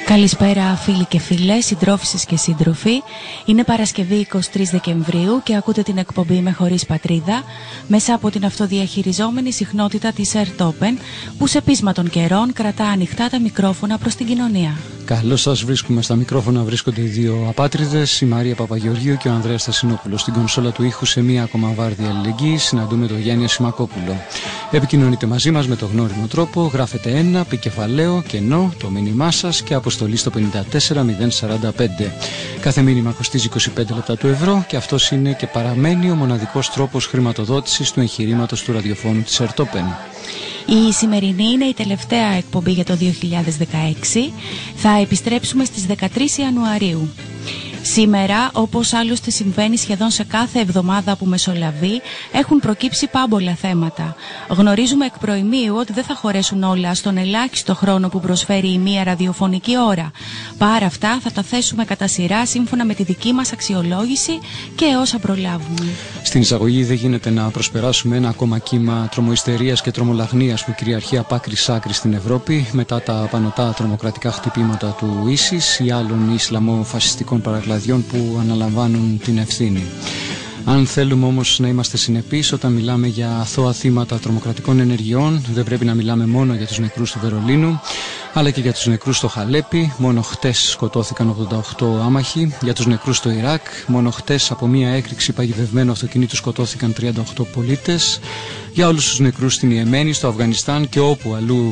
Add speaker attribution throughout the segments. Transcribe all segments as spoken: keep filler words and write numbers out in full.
Speaker 1: Καλησπέρα φίλοι και φίλες, συντρόφισσες και σύντροφοι. Είναι Παρασκευή εικοστή τρίτη Δεκεμβρίου και ακούτε την εκπομπή «Με χωρίς πατρίδα» μέσα από την αυτοδιαχειριζόμενη συχνότητα της Ερτόπεν, που σε πείσμα των καιρών κρατά ανοιχτά τα μικρόφωνα προς την κοινωνία.
Speaker 2: Καλώς σας βρίσκουμε. Στα μικρόφωνα βρίσκονται οι δύο απάτριδες, η Μαρία Παπαγεωργίου και ο Ανδρέας Στασινόπουλος. Στην κονσόλα του ήχου, σε μία ακόμα βάρδια αλληλεγγύης, συναντούμε τον Γιάννη Ασημακόπουλο. Επικοινωνείτε μαζί μας με το γνώριμο τρόπο. Γράφετε ένα, πικεφαλαίο, κενό, το μήνυμά σας και αποστολή στο πενήντα τέσσερα μηδέν σαράντα πέντε. Κάθε μήνυμα κοστίζει είκοσι πέντε λεπτά του ευρώ και αυτός είναι και παραμένει ο μοναδικός τρόπος χρηματοδότησης του εγχειρήματος του ραδιοφώνου της Ερτόπεν.
Speaker 1: Η σημερινή είναι η τελευταία εκπομπή για το δύο χιλιάδες δεκαέξι. Θα επιστρέψουμε στις δεκατρείς Ιανουαρίου. Σήμερα, όπως άλλωστε συμβαίνει σχεδόν σε κάθε εβδομάδα που μεσολαβεί, έχουν προκύψει πάμπολα θέματα. Γνωρίζουμε εκ προημίου ότι δεν θα χωρέσουν όλα στον ελάχιστο χρόνο που προσφέρει η μία ραδιοφωνική ώρα. Παρά αυτά θα τα θέσουμε κατά σειρά σύμφωνα με τη δική μας αξιολόγηση και όσα προλάβουμε.
Speaker 2: Στην εισαγωγή δεν γίνεται να προσπεράσουμε ένα ακόμα κύμα τρομοϊστερίας και τρομολαγνίας που κυριαρχεί από άκρη σ' άκρη στην Ευρώπη μετά τα πανωτά τρομοκρατικά χτυπήματα του Ίσις ή άλλων Ισλαμοφασιστικών παρακλαδιών που αναλαμβάνουν την ευθύνη. Αν θέλουμε όμως να είμαστε συνεπείς όταν μιλάμε για αθώα θύματα τρομοκρατικών ενεργειών, δεν πρέπει να μιλάμε μόνο για τους νεκρούς του Βερολίνου, αλλά και για τους νεκρούς στο Χαλέπι. Μόνο χτες σκοτώθηκαν ογδόντα οκτώ άμαχοι. Για τους νεκρούς στο Ιράκ, μόνο χτες από μια έκρηξη παγιδευμένου αυτοκινήτου σκοτώθηκαν τριάντα οκτώ πολίτες. Για όλους τους νεκρούς στην Ιεμένη, στο Αφγανιστάν και όπου αλλού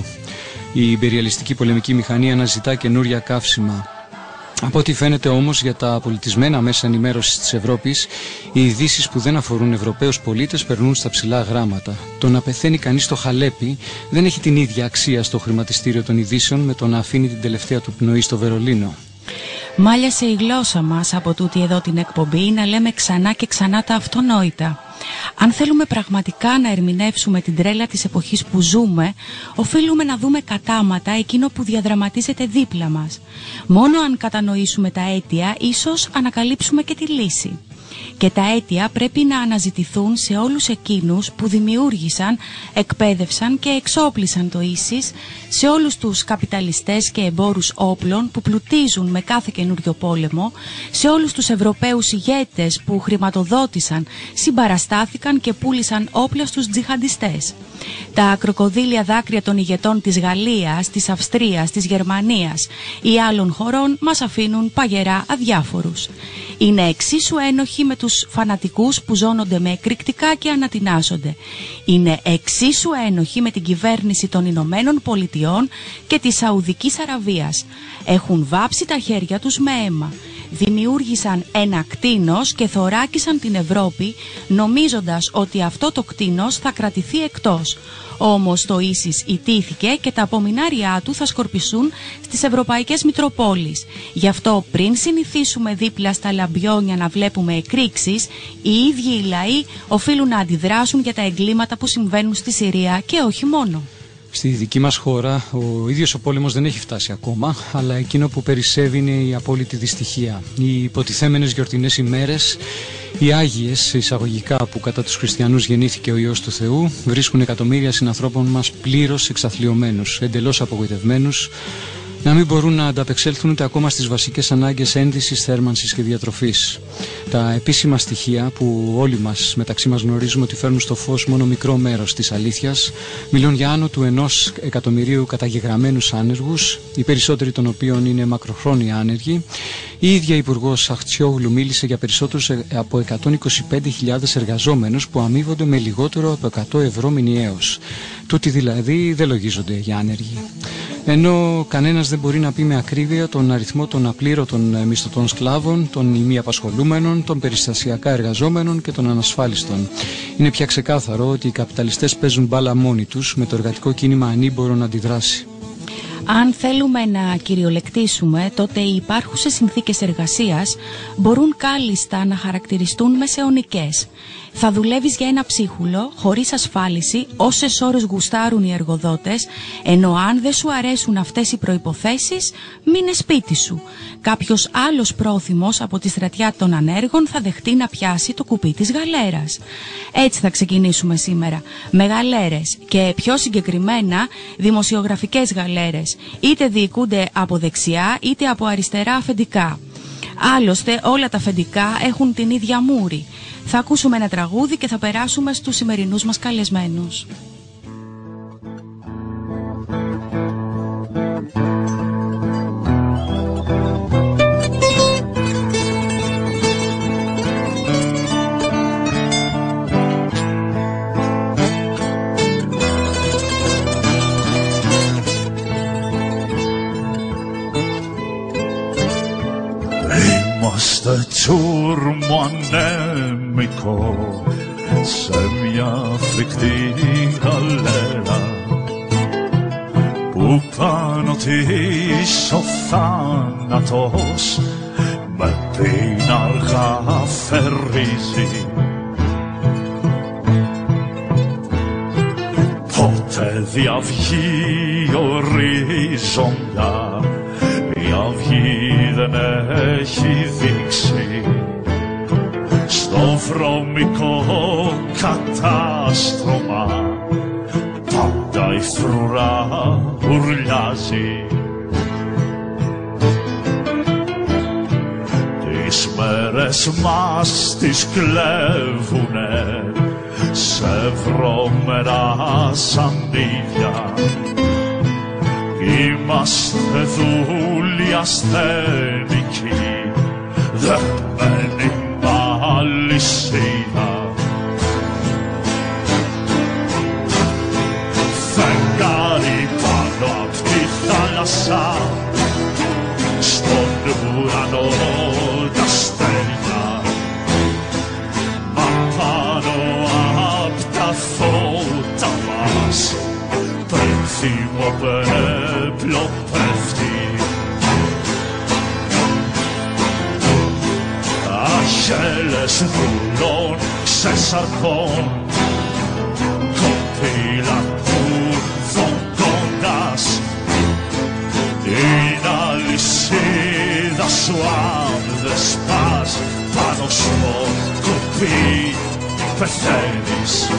Speaker 2: η ιμπεριαλιστική πολεμική μηχανή αναζητά καινούρια καύσιμα. Από ό,τι φαίνεται όμως για τα πολιτισμένα μέσα ενημέρωσης της Ευρώπης, οι ειδήσεις που δεν αφορούν Ευρωπαίους πολίτες περνούν στα ψηλά γράμματα. Το να πεθαίνει κανείς στο Χαλέπι δεν έχει την ίδια αξία στο χρηματιστήριο των ειδήσεων με το να αφήνει την τελευταία του πνοή στο Βερολίνο.
Speaker 1: Μάλιασε η γλώσσα μας από τούτη εδώ την εκπομπή να λέμε ξανά και ξανά τα αυτονόητα. Αν θέλουμε πραγματικά να ερμηνεύσουμε την τρέλα της εποχής που ζούμε, οφείλουμε να δούμε κατάματα εκείνο που διαδραματίζεται δίπλα μας. Μόνο αν κατανοήσουμε τα αίτια, ίσως ανακαλύψουμε και τη λύση. Και τα αίτια πρέπει να αναζητηθούν σε όλους εκείνους που δημιούργησαν, εκπαίδευσαν και εξόπλισαν το Ίσις, σε όλους τους καπιταλιστές και εμπόρους όπλων που πλουτίζουν με κάθε καινούριο πόλεμο, σε όλους τους Ευρωπαίους ηγέτες που χρηματοδότησαν, συμπαραστάθηκαν και πούλησαν όπλα στους τζιχαντιστές. Τα κροκοδίλια δάκρυα των ηγετών της Γαλλίας, της Αυστρίας, της Γερμανίας ή άλλων χωρών μας αφήνουν παγερά αδιάφορους. Είναι εξίσου ένοχοι με τους φανατικούς που ζώνονται με εκρηκτικά και ανατινάσσονται. Είναι εξίσου ένοχοι με την κυβέρνηση των Ηνωμένων Πολιτειών και της Σαουδικής Αραβίας. Έχουν βάψει τα χέρια τους με αίμα. Δημιούργησαν ένα κτήνος και θωράκισαν την Ευρώπη νομίζοντας ότι αυτό το κτήνος θα κρατηθεί εκτός. Όμως το Ίσις ιτήθηκε και τα απομεινάρια του θα σκορπισούν στις ευρωπαϊκές μητροπόλεις. Γι' αυτό πριν συνηθίσουμε δίπλα στα λαμπιόνια να βλέπουμε εκρήξεις, οι ίδιοι οι λαοί οφείλουν να αντιδράσουν για τα εγκλήματα που συμβαίνουν στη Συρία και όχι μόνο.
Speaker 2: Στη δική μας χώρα ο ίδιος ο πόλεμος δεν έχει φτάσει ακόμα, αλλά εκείνο που περισσεύει είναι η απόλυτη δυστυχία. Οι υποτιθέμενες γιορτινές ημέρες, οι άγιες εισαγωγικά που κατά τους χριστιανούς γεννήθηκε ο Υιός του Θεού, βρίσκουν εκατομμύρια συνανθρώπων μας πλήρως εξαθλιωμένους, εντελώς απογοητευμένους, να μην μπορούν να ανταπεξέλθουν ούτε ακόμα στις βασικές ανάγκες ένδυσης, θέρμανσης και διατροφής. Τα επίσημα στοιχεία που όλοι μας μεταξύ μας γνωρίζουμε ότι φέρνουν στο φως μόνο μικρό μέρος της αλήθειας μιλούν για άνω του ενός εκατομμυρίου καταγεγραμμένους άνεργους, οι περισσότεροι των οποίων είναι μακροχρόνια άνεργοι. Η ίδια η Υπουργός Αχτσιόγλου μίλησε για περισσότερους από εκατόν είκοσι πέντε χιλιάδες εργαζόμενους που αμείβονται με λιγότερο από εκατό ευρώ μηνιαίως. Τούτοι δηλαδή δεν λογίζονται για άνεργοι. Ενώ κανένας δεν μπορεί να πει με ακρίβεια τον αριθμό των απλήρωτων μισθωτών σκλάβων, των ημιαπασχολούμενων, των περιστασιακά εργαζόμενων και των ανασφάλιστων. Είναι πια ξεκάθαρο ότι οι καπιταλιστές παίζουν μπάλα μόνοι τους, με το εργατικό κίνημα ανήμπορο να αντιδράσει.
Speaker 1: Αν θέλουμε να κυριολεκτήσουμε, τότε οι υπάρχουσες συνθήκες εργασίας μπορούν κάλλιστα να χαρακτηριστούν μεσαιωνικές. Θα δουλεύεις για ένα ψίχουλο, χωρίς ασφάλιση, όσες ώρες γουστάρουν οι εργοδότες, ενώ αν δεν σου αρέσουν αυτές οι προϋποθέσεις, μείνε σπίτι σου. κάποιος άλλος πρόθυμος από τη στρατιά των ανέργων θα δεχτεί να πιάσει το κουπί της γαλέρας. Έτσι θα ξεκινήσουμε σήμερα, με γαλέρες και πιο συγκεκριμένα δημοσιογραφικές γαλέρες, είτε διοικούνται από δεξιά είτε από αριστερά αφεντικά. Άλλωστε όλα τα αφεντικά έχουν την ίδια μούρη. Θα ακούσουμε ένα τραγούδι και θα περάσουμε στους σημερινούς μας καλεσμένους.
Speaker 3: Είμαστε τσούρμο ανέμικο σε μια φρικτή γαλέρα που πάνω της ο θάνατος με πίναργα φερίζει. Πότε διαυγεί οριζόνια, η αυγή δεν έχει δείξει, στο βρώμικο κατάστρωμα πάντα η φρουρά ουρλιάζει. Τις μέρες μας τις κλέβουνε σε βρώμερα σαντίδια. Είμαστε δούλοι ασθενικοί, δεμένοι μ' αλυσίδα. Φεγγάρι πάνω απ' τη θάλασσα, στον ουρανό τα αστέρια, μα πάνω απ' τα φώτα μας πένθυμο πέπλο πέφτει. Αγέλες δούλων ξεσαρκών, κοπήλα του βογκώντας, την αλυσίδα σου αν δεν σπάς, πάνω στο κουπί πεθαίνεις.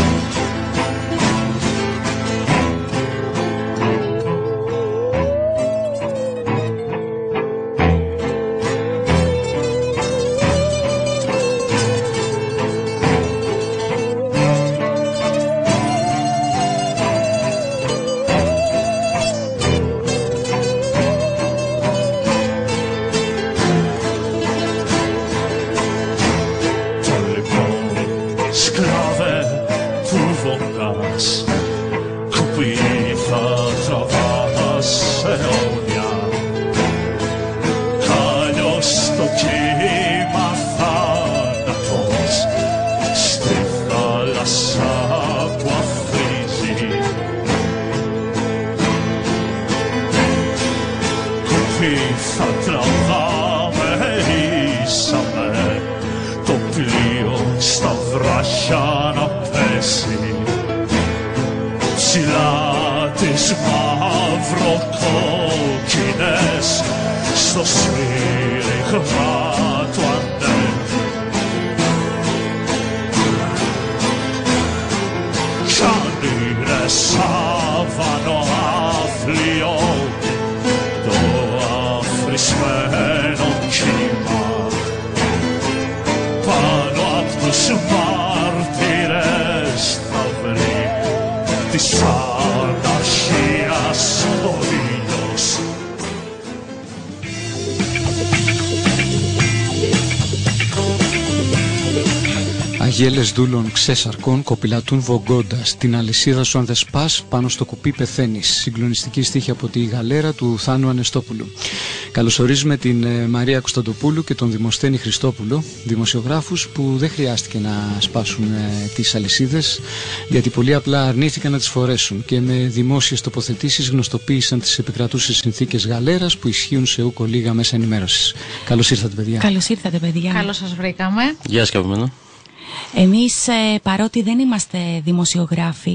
Speaker 2: Αγέλες δούλων ξέσαρκων κοπηλατούν βογκώντας, την αλυσίδα σου αν δεν σπάς, πάνω στο κουπί πεθαίνεις. Συγκλονιστική στίχη από τη γαλέρα του Θάνου Ανεστόπουλου. Καλωσορίζουμε την ε, Μαρία Κωνσταντοπούλου και τον Δημοσθένη Χριστόπουλο, δημοσιογράφους που δεν χρειάστηκε να σπάσουν ε, τις αλυσίδες, γιατί πολύ απλά αρνήθηκαν να τις φορέσουν και με δημόσιες τοποθετήσεις γνωστοποίησαν τις επικρατούσες συνθήκες γαλέρας που ισχύουν σε ούκο λίγα μέσα ενημέρωσης. Καλώς ήρθατε, παιδιά.
Speaker 1: Καλώς ήρθατε, παιδιά.
Speaker 4: Καλώς σας βρήκαμε.
Speaker 5: Γεια σας, καπημένο.
Speaker 1: Εμείς, παρότι δεν είμαστε δημοσιογράφοι,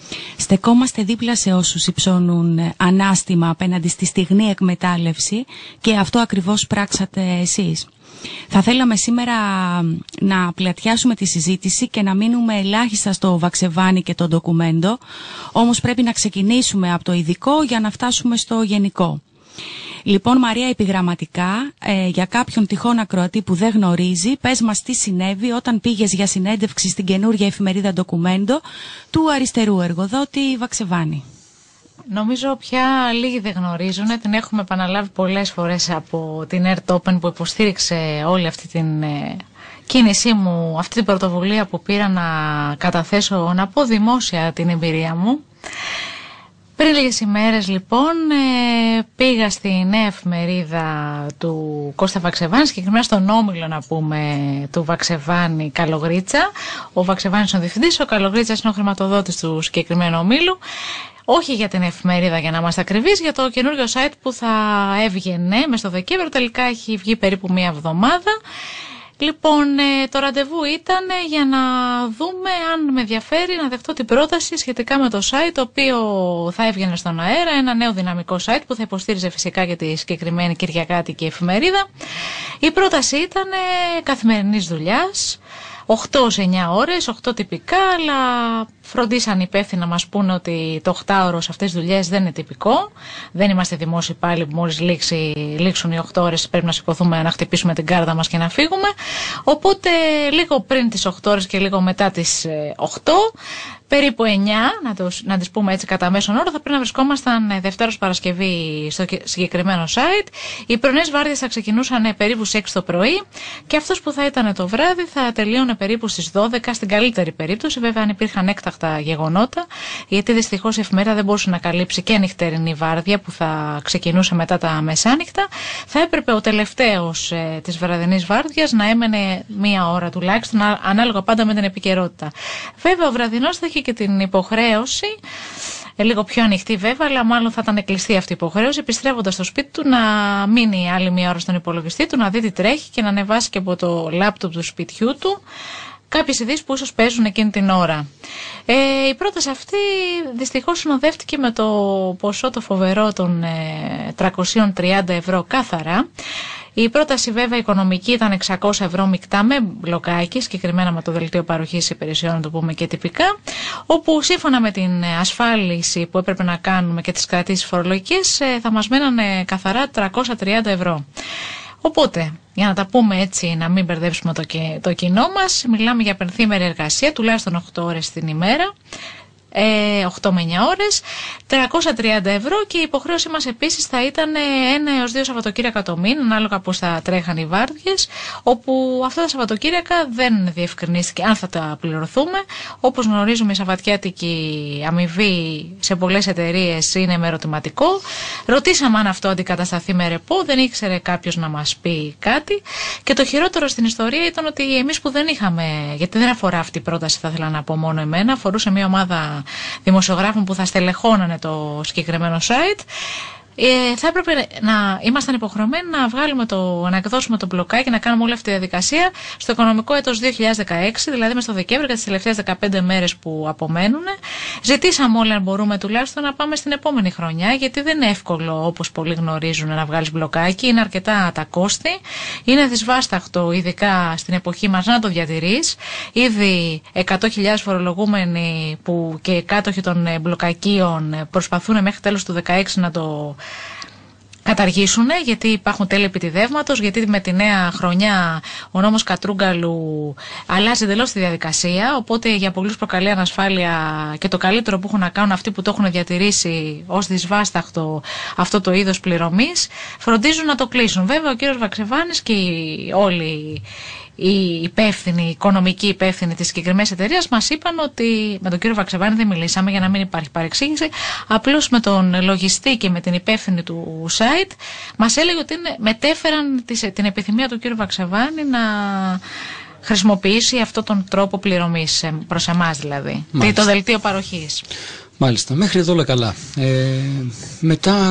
Speaker 1: Στεκόμαστε δίπλα σε όσους υψώνουν ανάστημα απέναντι στη στιγνή εκμετάλλευση και αυτό ακριβώς πράξατε εσείς. Θα θέλαμε σήμερα να πλατιάσουμε τη συζήτηση και να μείνουμε ελάχιστα στο Βαξεβάνι και το ντοκουμέντο, όμως πρέπει να ξεκινήσουμε από το ειδικό για να φτάσουμε στο γενικό. Λοιπόν, Μαρία, επιγραμματικά, ε, για κάποιον τυχόν ακροατή που δεν γνωρίζει, πες μας τι συνέβη όταν πήγες για συνέντευξη στην καινούργια εφημερίδα ντοκουμέντο του αριστερού εργοδότη Βαξεβάνι.
Speaker 4: Νομίζω πια λίγοι δεν γνωρίζουν, την έχουμε επαναλάβει πολλές φορές από την Earth Open που υποστήριξε όλη αυτή την ε, κίνησή μου, αυτή την πρωτοβουλία που πήρα να καταθέσω, να πω δημόσια την εμπειρία μου. Πριν λίγες ημέρες λοιπόν ε, πήγα στη νέα εφημερίδα του Κώστα Βαξεβάνη, συγκεκριμένα στον όμιλο να πούμε του Βαξεβάνη Καλογρίτσα. Ο Βαξεβάνης είναι ο διευθυντής, ο Καλογρίτσας είναι ο χρηματοδότης του συγκεκριμένου ομίλου. Όχι για την εφημερίδα για να είμαστε ακριβείς, για το καινούριο site που θα έβγαινε μες στο Δεκέμβριο, τελικά έχει βγει περίπου μία εβδομάδα. Λοιπόν, το ραντεβού ήταν για να δούμε αν με ενδιαφέρει να δεχτώ την πρόταση σχετικά με το site το οποίο θα έβγαινε στον αέρα, ένα νέο δυναμικό site που θα υποστήριζε φυσικά και τη συγκεκριμένη κυριακάτικη εφημερίδα. Η πρόταση ήταν καθημερινής δουλειάς, οκτώ με εννιά ώρες, οκτώ τυπικά, αλλά φροντίσαν υπεύθυνα να μας πούνε ότι το οκτάωρο σε αυτές τις δουλειές δεν είναι τυπικό. Δεν είμαστε δημόσιοι πάλι που μόλις λήξει, λήξουν οι οκτώ ώρες πρέπει να σηκωθούμε, να χτυπήσουμε την κάρτα μας και να φύγουμε. Οπότε λίγο πριν τις οκτώ ώρες και λίγο μετά τις οκτώ, περίπου εννιά, να, το, να τις πούμε έτσι κατά μέσον όρο, θα πρέπει να βρισκόμασταν Δευτέρα Παρασκευή στο συγκεκριμένο site. Οι πρωινές βάρδιες θα ξεκινούσαν περίπου στις έξι το πρωί και αυτός που θα ήταν το βράδυ θα τελείωνε περίπου στις δώδεκα, στην καλύτερη περίπτωση. Βέβαια, αν υπήρχαν έκτακτα γεγονότα, γιατί δυστυχώς η εφημερίδα δεν μπορούσε να καλύψει και νυχτερινή βάρδια που θα ξεκινούσε μετά τα μεσάνυχτα, θα έπρεπε ο τελευταίος ε, της βραδινής βάρδιας να έμενε μία ώρα τουλάχιστον, ανάλογα πάντα με την επικαιρότητα. Βέβαια, ο βραδινός θα είχε και την υποχρέωση, ε, λίγο πιο ανοιχτή βέβαια, αλλά μάλλον θα ήταν κλειστή αυτή η υποχρέωση, επιστρέφοντας στο σπίτι του να μείνει άλλη μία ώρα στον υπολογιστή του, να δει τι τρέχει και να ανεβάσει και από το λάπτοπ του σπιτιού του κάποιες ειδήσεις που ίσως παίζουν εκείνη την ώρα. Ε, η πρόταση αυτή δυστυχώς συνοδεύτηκε με το ποσό το φοβερό των ε, τριακόσια τριάντα ευρώ κάθαρα. Η πρόταση βέβαια οικονομική ήταν εξακόσια ευρώ μεικτά με μπλοκάκι, συγκεκριμένα με το δελτίο παροχής υπηρεσιών, να το πούμε και τυπικά, όπου σύμφωνα με την ασφάλιση που έπρεπε να κάνουμε και τις κρατήσεις φορολογικές θα μας μένανε καθαρά τριακόσια τριάντα ευρώ. Οπότε, για να τα πούμε έτσι, να μην μπερδέψουμε το, το κοινό μας, μιλάμε για πενθήμερη εργασία, τουλάχιστον οκτώ ώρες την ημέρα, ε, οκτώ με εννιά ώρες, τριακόσια τριάντα ευρώ, και η υποχρέωσή μας επίσης θα ήταν ένα έως δύο Σαββατοκύριακα το μήνα, ανάλογα πώς θα τρέχαν οι βάρδιες, όπου αυτά τα Σαββατοκύριακα δεν διευκρινίστηκε αν θα τα πληρωθούμε. Όπως γνωρίζουμε, η σαββατιάτικη αμοιβή σε πολλές εταιρείες είναι με ερωτηματικό. Ρωτήσαμε αν αυτό αντικατασταθεί με ρεπό, δεν ήξερε κάποιος να μας πει κάτι. Και το χειρότερο στην ιστορία ήταν ότι εμείς που δεν είχαμε, γιατί δεν αφορά αυτή η πρόταση, θα ήθελα να πω μόνο εμένα, αφορούσε μια ομάδα δημοσιογράφων που θα στελεχώνανε το συγκεκριμένο site, ε, θα έπρεπε να ήμασταν υποχρεωμένοι να βγάλουμε το, να εκδώσουμε το μπλοκάκι, να κάνουμε όλη αυτή τη διαδικασία στο οικονομικό έτος δύο χιλιάδες δεκαέξι, δηλαδή μες στο Δεκέμβριο και τις τελευταίες δεκαπέντε μέρες που απομένουν. Ζητήσαμε όλοι, αν μπορούμε τουλάχιστον, να πάμε στην επόμενη χρονιά, γιατί δεν είναι εύκολο, όπως πολλοί γνωρίζουν, να βγάλεις μπλοκάκι. Είναι αρκετά τα κόστη. Είναι δυσβάσταχτο, ειδικά στην εποχή μας, να το διατηρείς. Ήδη εκατό χιλιάδες φορολογούμενοι που και κάτοχοι των μπλοκακίων προσπαθούν μέχρι τέλος του δεκαέξι να το καταργήσουν, γιατί υπάρχουν τέλη επιτιδεύματος, γιατί με τη νέα χρονιά ο νόμος Κατρούγκαλου αλλάζει εντελώς τη διαδικασία, οπότε για πολλούς προκαλεί ανασφάλεια, και το καλύτερο που έχουν να κάνουν αυτοί που το έχουν διατηρήσει ως δυσβάσταχτο αυτό το είδος πληρωμής, φροντίζουν να το κλείσουν. Βέβαια ο κύριος Βαξεβάνης και όλοι οι υπεύθυνοι, οι οικονομικοί υπεύθυνοι της συγκεκριμένης εταιρείας μας είπαν ότι, με τον κύριο Βαξεβάνη δεν μιλήσαμε για να μην υπάρχει παρεξήγηση, απλώς με τον λογιστή και με την υπεύθυνη του site μας έλεγε ότι είναι, μετέφεραν την επιθυμία του κύριου Βαξεβάνη να χρησιμοποιήσει αυτόν τον τρόπο πληρωμής προς εμάς, δηλαδή. Μάλιστα. Το δελτίο παροχής.
Speaker 2: Μάλιστα, μέχρι εδώ όλα καλά. Ε, μετά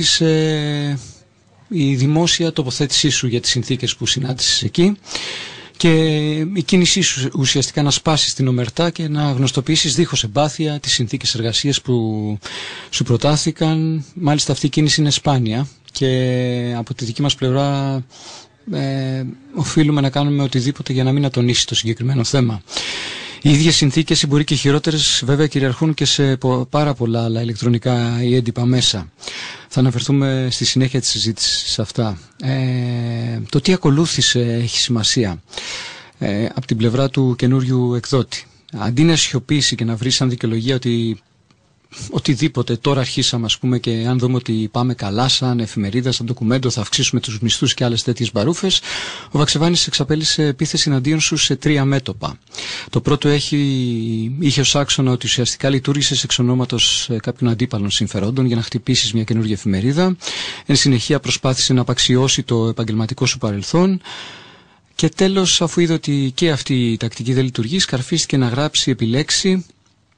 Speaker 2: ακολούθησε η δημόσια τοποθέτησή σου για τις συνθήκες που συνάντησες εκεί και η κίνησή σου ουσιαστικά να σπάσεις την ομερτά και να γνωστοποιήσεις δίχως εμπάθεια τις συνθήκες εργασίας που σου προτάθηκαν. Μάλιστα αυτή η κίνηση είναι σπάνια και από τη δική μας πλευρά ε, οφείλουμε να κάνουμε οτιδήποτε για να μην ατονίσει το συγκεκριμένο θέμα. Οι ίδιες συνθήκες, ή μπορεί και χειρότερες, βέβαια κυριαρχούν και σε πάρα πολλά άλλα ηλεκτρονικά ή έντυπα μέσα. Θα αναφερθούμε στη συνέχεια της συζήτησης σε αυτά. Ε, το τι ακολούθησε έχει σημασία ε, από την πλευρά του καινούριου εκδότη. Αντί να σιωπήσει και να βρει σαν δικαιολογία ότι οτιδήποτε τώρα αρχίσαμε, ας πούμε, και αν δούμε ότι πάμε καλά σαν εφημερίδα, σαν ντοκουμέντο, θα αυξήσουμε τους μισθούς και άλλες τέτοιες μπαρούφες, ο Βαξεβάνης εξαπέλυσε επίθεση εναντίον σου σε τρία μέτωπα. Το πρώτο έχει, είχε ως άξονα ότι ουσιαστικά λειτουργήσε εξ ονόματος κάποιων αντίπαλων συμφερόντων για να χτυπήσεις μια καινούργια εφημερίδα. Εν συνεχεία προσπάθησε να απαξιώσει το επαγγελματικό σου παρελθόν. Και τέλος, αφού είδε ότι και αυτή η τακτική δεν λειτουργεί, σκαρφίστηκε να γράψει, επιλέξει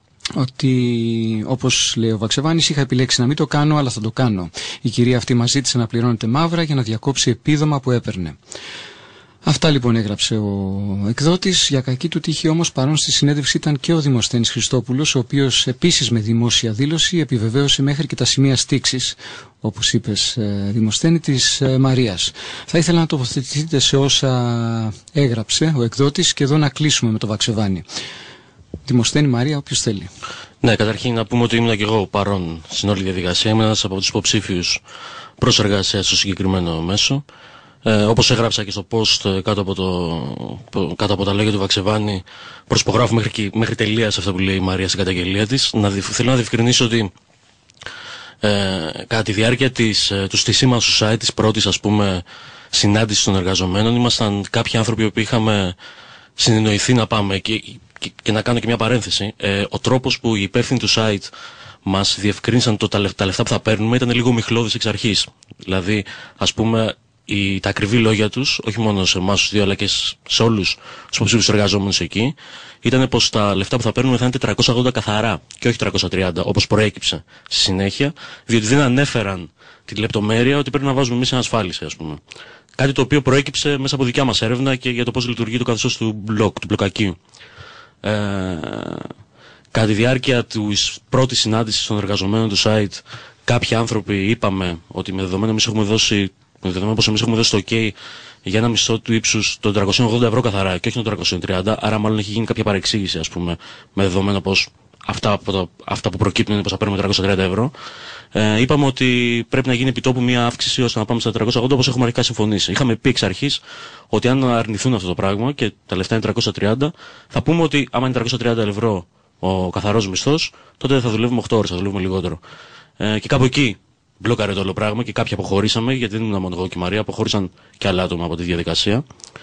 Speaker 2: ότι, όπως λέει ο Βαξεβάνης, είχα επιλέξει να μην το κάνω, αλλά θα το κάνω. Η κυρία αυτή μας ζήτησε να πληρώνεται μαύρα για να διακόψει επίδομα που έπαιρνε. Αυτά λοιπόν έγραψε ο εκδότης. Για κακή του τύχη όμως, παρόν στη συνέντευξη ήταν και ο Δημοσθένης Χριστόπουλος, ο οποίος επίσης με δημόσια δήλωση επιβεβαίωσε μέχρι και τα σημεία στίξης, όπως είπες Δημοσθένη, της Μαρίας. Θα ήθελα να τοποθετηθείτε σε όσα έγραψε ο εκδότης και εδώ να κλείσουμε με το Βαξεβάνη. Δημοσθένη, Μαρία, όποιος θέλει.
Speaker 5: Ναι, καταρχήν να πούμε ότι ήμουν και εγώ παρόν στην όλη διαδικασία. Ήμουν ένας από τους υποψήφιους προς εργασία στο συγκεκριμένο μέσο. Ε, όπως έγραψα και στο post κάτω από, το, κάτω από τα λόγια του Βαξεβάνη, προσπογράφω μέχρι, μέχρι τελεία σε αυτά που λέει η Μαρία στην καταγγελία της. Να, θέλω να διευκρινίσω ότι ε, κατά τη διάρκεια της, του στήσιμας του site, της πρώτης, ας πούμε, συνάντησης των εργαζομένων, ήμασταν κάποιοι άνθρωποι που είχαμε συνεννοηθεί να πάμε και, και, και να κάνω και μια παρένθεση. Ε, ο τρόπος που οι υπεύθυνοι του site μας διευκρίνησαν το, τα, τα λεφτά που θα παίρνουμε ήταν λίγο μιχλώδης εξ αρχής. Δηλαδή, ας πούμε, οι, τα ακριβή λόγια τους, όχι μόνο σε εμάς τους δύο, αλλά και σε όλους τους υποψήφιους εργαζόμενους εκεί, ήταν πως τα λεφτά που θα παίρνουμε θα είναι τετρακόσια ογδόντα καθαρά και όχι τριακόσια τριάντα, όπως προέκυψε στη συνέχεια, διότι δεν ανέφεραν τη λεπτομέρεια ότι πρέπει να βάζουμε εμείς ανασφάλιση, ας πούμε. Κάτι το οποίο προέκυψε μέσα από δικιά μας έρευνα και για το πώς λειτουργεί το καθεστώς του μπλοκ, του μπλοκακίου. Ε, κατά τη διάρκεια της πρώτης συνάντησης των εργαζομένων του site, κάποιοι άνθρωποι είπαμε ότι με δεδομένο εμείς έχουμε δώσει, με δεδομένο πως εμείς έχουμε δώσει το OK για ένα μισθό του ύψους των τριακόσια ογδόντα ευρώ καθαρά και όχι των τριακόσια τριάντα, άρα μάλλον έχει γίνει κάποια παρεξήγηση, ας πούμε, με δεδομένο πως αυτά, το, αυτά που προκύπτουν είναι πως θα παίρνουμε τριακόσια τριάντα ευρώ. Ε, είπαμε ότι πρέπει να γίνει επιτόπου μια αύξηση ώστε να πάμε στα τριακόσια ογδόντα όπως έχουμε αρχικά συμφωνήσει. Είχαμε πει εξ αρχής ότι αν αρνηθούν αυτό το πράγμα και τα λεφτά είναι τριακόσια τριάντα, θα πούμε ότι άμα είναι τριακόσια τριάντα ευρώ ο καθαρός μισθός, τότε θα δουλεύουμε οκτώ ώρες, θα δουλεύουμε λιγότερο. Ε, και κάπου εκεί μπλόκαρε το όλο πράγμα και κάποιοι αποχωρήσαμε, γιατί δεν ήμουν μόνο εγώ και η Μαρία, αποχώρησαν και άλλα άτομα από τη διαδικασία.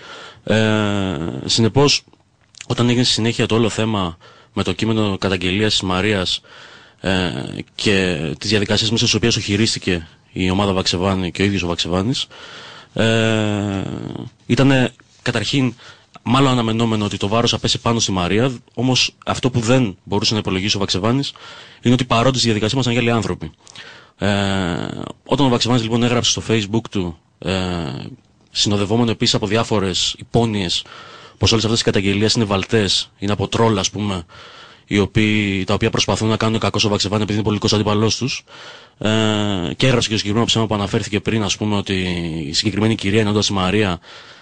Speaker 5: Ε, συνεπώς, όταν έγινε στη συνέχεια το όλο θέμα με το κείμενο καταγγελίας της Μαρίας ε, και τις διαδικασίες μέσα στις οποίες οχυρίστηκε η ομάδα Βαξεβάνη και ο ίδιος ο Βαξεβάνης, ε, ήταν καταρχήν μάλλον αναμενόμενο ότι το βάρος θα πέσει πάνω στη Μαρία, όμως αυτό που δεν μπορούσε να υπολογίσει ο Βαξεβάνης είναι ότι παρότι στη διαδικασία μας ήταν και άλλοι άνθρωποι. Ε, όταν ο Βαξεβάνης λοιπόν έγραψε στο Facebook του, ε, συνοδευόμενο επίσης από διάφορες υπόνοιες πως όλες αυτές οι καταγγελίες είναι βαλτές, είναι από τρόλ, ας πούμε, οι οποίοι, τα οποία προσπαθούν να κάνουν κακό στο Βαξεβάνη επειδή είναι πολιτικός αντίπαλός τους, ε, και έγραψε και το συγκεκριμένο ψέμα που αναφέρθηκε πριν, ας πούμε, ότι η συγκεκριμένη κυρία, εννοώντας η Μαρία,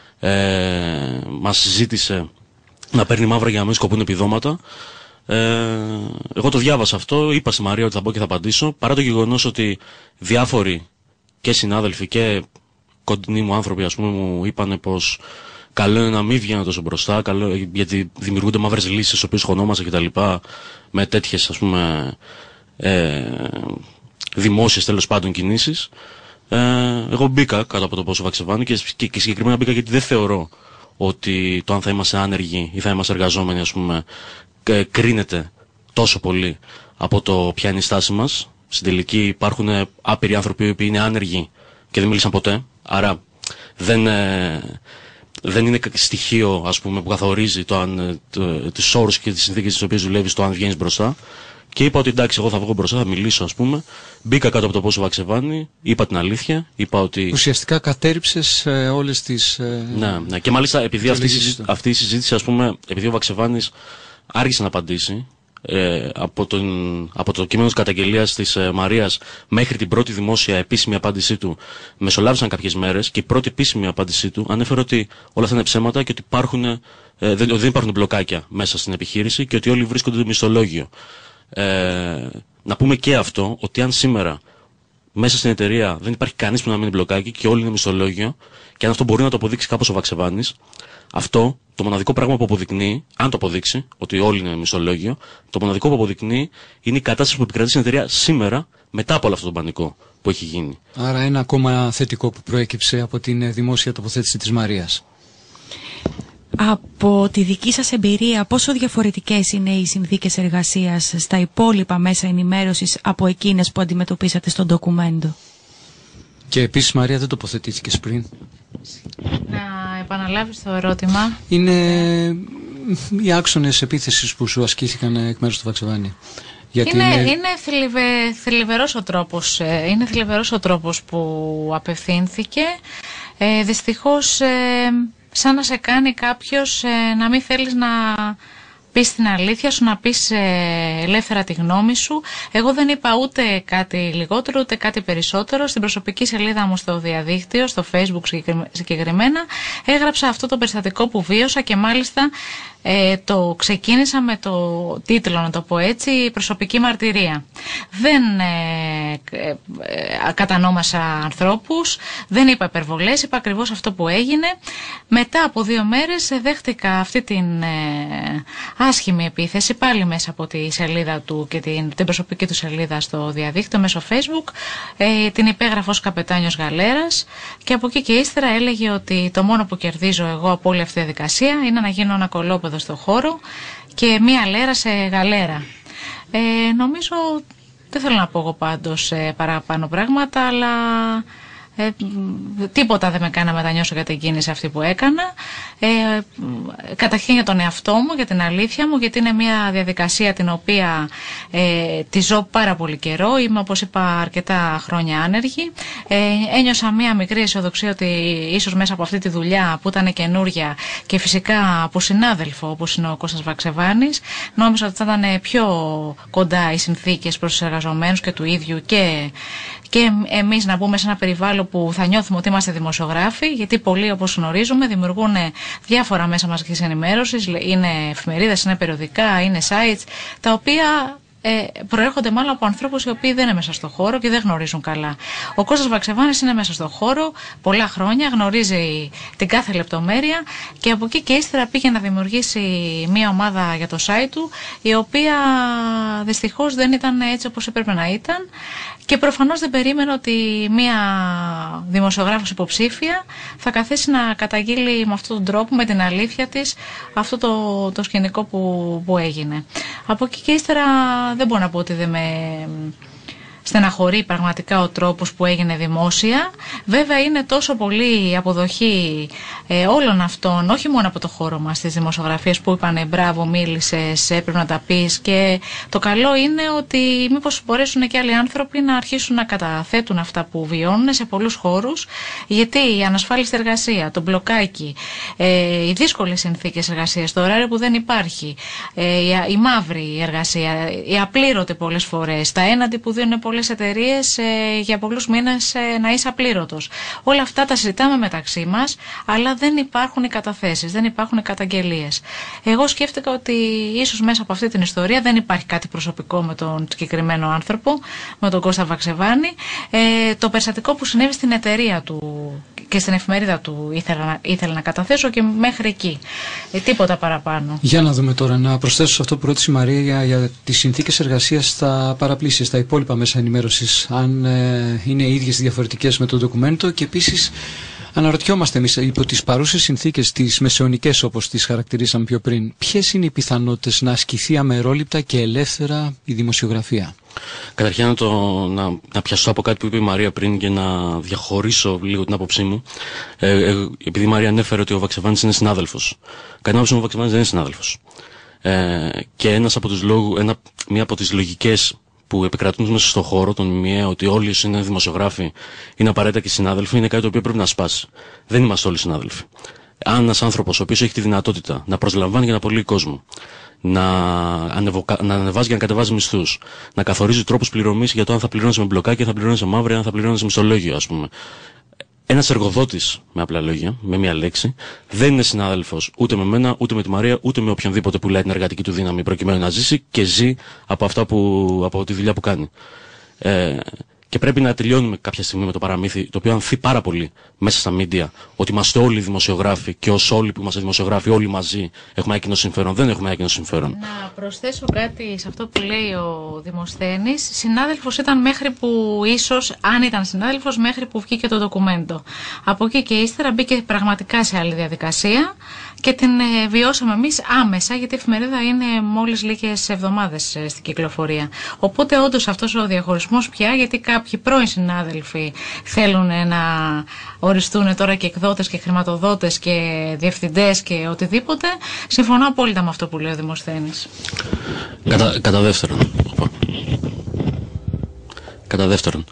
Speaker 5: ε, μας ζήτησε να παίρνει μαύρα για να μην σκοπούν επιδόματα. Ε, εγώ το διάβασα αυτό, είπα στη Μαρία ότι θα μπω και θα απαντήσω, παρά το γεγονός ότι διάφοροι και συνάδελφοι και κοντινοί μου άνθρωποι, ας πούμε, μου είπαν πως καλό είναι να μην βγαίνω τόσο μπροστά, καλό, γιατί δημιουργούνται μαύρες λύσεις στις οποίες χωνόμαστε κτλ. Με τέτοιες, ας πούμε, ε, δημόσιες τέλος πάντων κινήσεις. Ε, εγώ μπήκα κάτω από το πόσο Βαξεβάνη και, και, και συγκεκριμένα μπήκα γιατί δεν θεωρώ ότι το αν θα είμαστε άνεργοι ή θα είμαστε εργαζόμενοι, ας πούμε, κρίνεται τόσο πολύ από το ποια είναι η στάση μας. Στην τελική υπάρχουν άπειροι άνθρωποι που είναι άνεργοι και δεν μίλησαν ποτέ, άρα δεν, ε, δεν είναι στοιχείο, ας πούμε, που καθορίζει το αν, το, τους όρους και τις συνθήκες τις οποίες δουλεύεις, το αν βγαίνεις μπροστά. Και είπα ότι εντάξει, εγώ θα βγω μπροστά, θα μιλήσω, ας πούμε. Μπήκα κάτω από το πόσο Βαξεβάνη, είπα την αλήθεια. Είπα ότι...
Speaker 2: Ουσιαστικά κατέρριψες ε, όλες τις. Ε...
Speaker 5: Ναι, ναι. Και μάλιστα επειδή αυτή, αυτή η συζήτηση, ας πούμε, επειδή ο Βαξεβάνης άργησε να απαντήσει. Ε, από, τον, από το κείμενο της καταγγελίας της ε, Μαρίας μέχρι την πρώτη δημόσια επίσημη απάντησή του μεσολάβησαν κάποιες μέρες και η πρώτη επίσημη απάντησή του ανέφερε ότι όλα αυτά είναι ψέματα και ότι υπάρχουν, ε, δεν, δεν υπάρχουν μπλοκάκια μέσα στην επιχείρηση και ότι όλοι βρίσκονται στο μισθολόγιο. Ε, να πούμε και αυτό, ότι αν σήμερα μέσα στην εταιρεία δεν υπάρχει κανείς που να μείνει μπλοκάκι και όλοι είναι μισθολόγιο, και αν αυτό μπορεί να το αποδείξει κάπως ο Βαξεβάνης, αυτό το μοναδικό πράγμα που αποδεικνύει, αν το αποδείξει, ότι όλοι είναι μισθολόγιο, το μοναδικό που αποδεικνύει είναι η κατάσταση που επικρατεί στην εταιρεία σήμερα, μετά από όλο αυτό το πανικό που έχει γίνει.
Speaker 2: Άρα ένα ακόμα θετικό που προέκυψε από την δημόσια τοποθέτηση της Μαρίας.
Speaker 1: Από τη δική σας εμπειρία, πόσο διαφορετικές είναι οι συνθήκες εργασίας στα υπόλοιπα μέσα ενημέρωσης από εκείνες που αντιμετωπίσατε στο ντοκουμέντο?
Speaker 2: Και επίσης, Μαρία, δεν τοποθετήθηκες πριν.
Speaker 4: Να επαναλάβεις το ερώτημα.
Speaker 2: Είναι οι άξονες επίθεσης που σου ασκήθηκαν εκ μέρους του Βαξεβάνη.
Speaker 4: Γιατί είναι, είναι... είναι θλιβε, θλιβερός ο τρόπος, είναι θλιβερός ο τρόπος που απευθύνθηκε. Ε, δυστυχώς, ε, σαν να σε κάνει κάποιος ε, να μην θέλεις να πεις την αλήθεια σου, να πεις ε, ελεύθερα τη γνώμη σου. Εγώ δεν είπα ούτε κάτι λιγότερο ούτε κάτι περισσότερο. Στην προσωπική σελίδα μου στο διαδίκτυο, στο Facebook συγκεκριμένα, έγραψα αυτό το περιστατικό που βίωσα και μάλιστα ε, το ξεκίνησα με το τίτλο, να το πω έτσι, προσωπική μαρτυρία. Δεν ε, ε, ε, κατανόμασα ανθρώπους, δεν είπα υπερβολές, είπα ακριβώς αυτό που έγινε. Μετά από δύο μέρες δέχτηκα αυτή την ε, άσχημη επίθεση πάλι μέσα από τη σελίδα του και την, την προσωπική του σελίδα στο διαδίκτυο μέσω Facebook. Ε, την υπέγραφε ως καπετάνιος γαλέρας και από εκεί και ύστερα έλεγε ότι το μόνο που κερδίζω εγώ από όλη αυτή τη διαδικασία είναι να γίνω ένα κολόπεδο στο χώρο και μία λέρα σε γαλέρα. Ε, νομίζω, δεν θέλω να πω εγώ πάντως ε, παραπάνω πράγματα, αλλά Ε, τίποτα δεν με κάνει να μετανιώσω για την κίνηση αυτή που έκανα. Ε, καταρχήν για τον εαυτό μου, για την αλήθεια μου, γιατί είναι μια διαδικασία την οποία ε, τη ζω πάρα πολύ καιρό. Είμαι, όπως είπα, αρκετά χρόνια άνεργη. Ε, ένιωσα μια μικρή αισιοδοξία ότι ίσως μέσα από αυτή τη δουλειά που ήταν καινούρια και φυσικά από συνάδελφο όπως είναι ο Κώστας Βαξεβάνης, νόμιζα ότι θα ήταν πιο κοντά οι συνθήκες προς τους εργαζομένους και του ίδιου και, και εμείς να μπούμε σε ένα περιβάλλον που θα νιώθουμε ότι είμαστε δημοσιογράφοι, γιατί πολλοί, όπως γνωρίζουμε, δημιουργούν διάφορα μέσα μαζικής ενημέρωσης, είναι εφημερίδες, είναι περιοδικά, είναι sites, τα οποία ε, προέρχονται μάλλον από ανθρώπους οι οποίοι δεν είναι μέσα στο χώρο και δεν γνωρίζουν καλά. Ο Κώστας Βαξεβάνης είναι μέσα στο χώρο πολλά χρόνια, γνωρίζει την κάθε λεπτομέρεια και από εκεί και ύστερα πήγε να δημιουργήσει μια ομάδα για το site του, η οποία δυστυχώς δεν ήταν έτσι όπως έπρεπε να ήταν. Και προφανώς δεν περίμενε ότι μία δημοσιογράφος υποψήφια θα καθίσει να καταγγείλει με αυτόν τον τρόπο, με την αλήθεια της, αυτό το, το σκηνικό που, που έγινε. Από εκεί και ύστερα δεν μπορώ να πω ότι δεν με στεναχωρεί πραγματικά ο τρόπος που έγινε δημόσια. Βέβαια είναι τόσο πολύ η αποδοχή ε, όλων αυτών, όχι μόνο από το χώρο μας, τις δημοσιογραφίες που είπανε μπράβο, μίλησες, έπρεπε να τα πεις, και το καλό είναι ότι μήπως μπορέσουν και άλλοι άνθρωποι να αρχίσουν να καταθέτουν αυτά που βιώνουν σε πολλούς χώρους, γιατί η ανασφάλιστη εργασία, το μπλοκάκι, ε, οι δύσκολες συνθήκες εργασίας, το ωράριο που δεν υπάρχει, ε, η, η μαύρη εργασία, η απλήρωτη πολλές φορές, τα έναντι που δίνουν πολλές εταιρείες ε, για πολλούς μήνες ε, να είσαι απλήρωτος. Όλα αυτά τα συζητάμε μεταξύ μας, αλλά δεν υπάρχουν οι καταθέσεις, δεν υπάρχουν οι καταγγελίες. Εγώ σκέφτηκα ότι ίσως μέσα από αυτή την ιστορία δεν υπάρχει κάτι προσωπικό με τον συγκεκριμένο άνθρωπο, με τον Κώστα Βαξεβάνη. Ε, το περιστατικό που συνέβη στην εταιρεία του και στην εφημερίδα του ήθελα να, ήθελα να καταθέσω και μέχρι εκεί. Ε, τίποτα παραπάνω. Για
Speaker 2: να δούμε τώρα, να προσθέσω σε αυτό που ρώτησε η Μαρία για, για τις συνθήκες εργασίας στα παραπλήσια, στα υπόλοιπα μέσα ενημέρωσης, αν ε, είναι ίδιες ή διαφορετικές με το ντοκουμέντο, και επίσης αναρωτιόμαστε εμείς υπό τις παρούσες συνθήκες, τις μεσαιωνικές όπως τις χαρακτηρίσαμε πιο πριν, ποιες είναι οι πιθανότητες να ασκηθεί αμερόληπτα και ελεύθερα η δημοσιογραφία?
Speaker 5: Καταρχήν να, το, να, να πιαστώ από κάτι που είπε η Μαρία πριν και να διαχωρίσω λίγο την άποψή μου. Ε, ε, επειδή η Μαρία ανέφερε ότι ο Βαξεβάνης είναι συνάδελφος. Κατά την άποψή μου, ο Βαξεβάνης δεν είναι συνάδελφος. Ε, και ένας από τους λόγου, ένα, μία από τις λογικές που επικρατούν μέσα στον χώρο, τον ΜΜΕ, ότι όλοι όσοι είναι δημοσιογράφοι είναι απαραίτητα και συνάδελφοι, είναι κάτι το οποίο πρέπει να σπάσει. Δεν είμαστε όλοι συνάδελφοι. Αν ένας άνθρωπος ο οποίος έχει τη δυνατότητα να προσλαμβάνει για να απολύει κόσμο, να, ανεβοκα... να ανεβάζει και να κατεβάζει μισθούς, να καθορίζει τρόπους πληρωμής για το αν θα πληρώνεις με μπλοκάκι, αν θα πληρώνεις με μαύρη, αν θα πληρώνεις μισθολόγιο, ας πούμε. Ένας εργοδότης, με απλά λόγια, με μία λέξη, δεν είναι συνάδελφος ούτε με μένα, ούτε με τη Μαρία, ούτε με οποιονδήποτε πουλάει την εργατική του δύναμη προκειμένου να ζήσει και ζει από, αυτά που, από τη δουλειά που κάνει. Ε, και πρέπει να τελειώνουμε κάποια στιγμή με το παραμύθι, το οποίο ανθεί πάρα πολύ μέσα στα μίντια, ότι είμαστε όλοι δημοσιογράφοι και ως όλοι που είμαστε δημοσιογράφοι, όλοι μαζί έχουμε ένα κοινό συμφέρον. Δεν έχουμε ένα κοινό συμφέρον.
Speaker 4: Να προσθέσω κάτι σε αυτό που λέει ο Δημοσθένης. Συνάδελφος ήταν μέχρι που, ίσως, αν ήταν συνάδελφος, μέχρι που βγήκε το ντοκουμέντο. Από εκεί και ύστερα μπήκε πραγματικά σε άλλη διαδικασία και την ε, βιώσαμε εμείς άμεσα, γιατί η εφημερίδα είναι μόλις λίγες εβδομάδες ε, στην κυκλοφορία. Οπότε όντως αυτός ο διαχωρισμός πια, γιατί κάποιοι πρώην συνάδελφοι θέλουν ε, να οριστούν τώρα και εκδότες και χρηματοδότες και διευθυντές και οτιδήποτε, συμφωνώ απόλυτα με αυτό που λέει ο Δημοσθένης.
Speaker 5: Κατά, κατά δεύτερον, κατά δεύτερον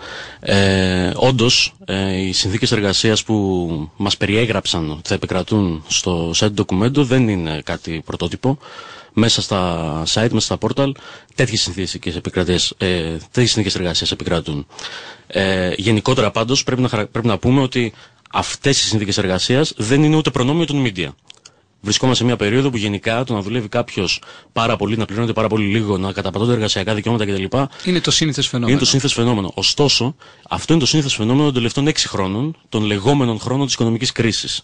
Speaker 5: ε, όντως ε, οι συνθήκες εργασίας που μας περιέγραψαν ότι θα επικρατούν στο site ντοκουμέντο δεν είναι κάτι πρωτότυπο. Μέσα στα site, μέσα στα portal, τέτοιες συνθήκες, επικρατές, ε, τέτοιες συνθήκες εργασίας επικρατούν. Ε, γενικότερα πάντως πρέπει να, πρέπει να πούμε ότι αυτές οι συνθήκες εργασίας δεν είναι ούτε προνόμιο των media. Βρισκόμαστε σε μια περίοδο που γενικά το να δουλεύει κάποιος πάρα πολύ, να πληρώνεται πάρα πολύ λίγο, να καταπατώνται εργασιακά δικαιώματα κτλ.
Speaker 2: Είναι το σύνηθες φαινόμενο.
Speaker 5: Είναι το σύνηθες φαινόμενο. Ωστόσο, αυτό είναι το σύνηθες φαινόμενο των τελευταίων έξι χρόνων, των λεγόμενων χρόνων της οικονομικής κρίσης.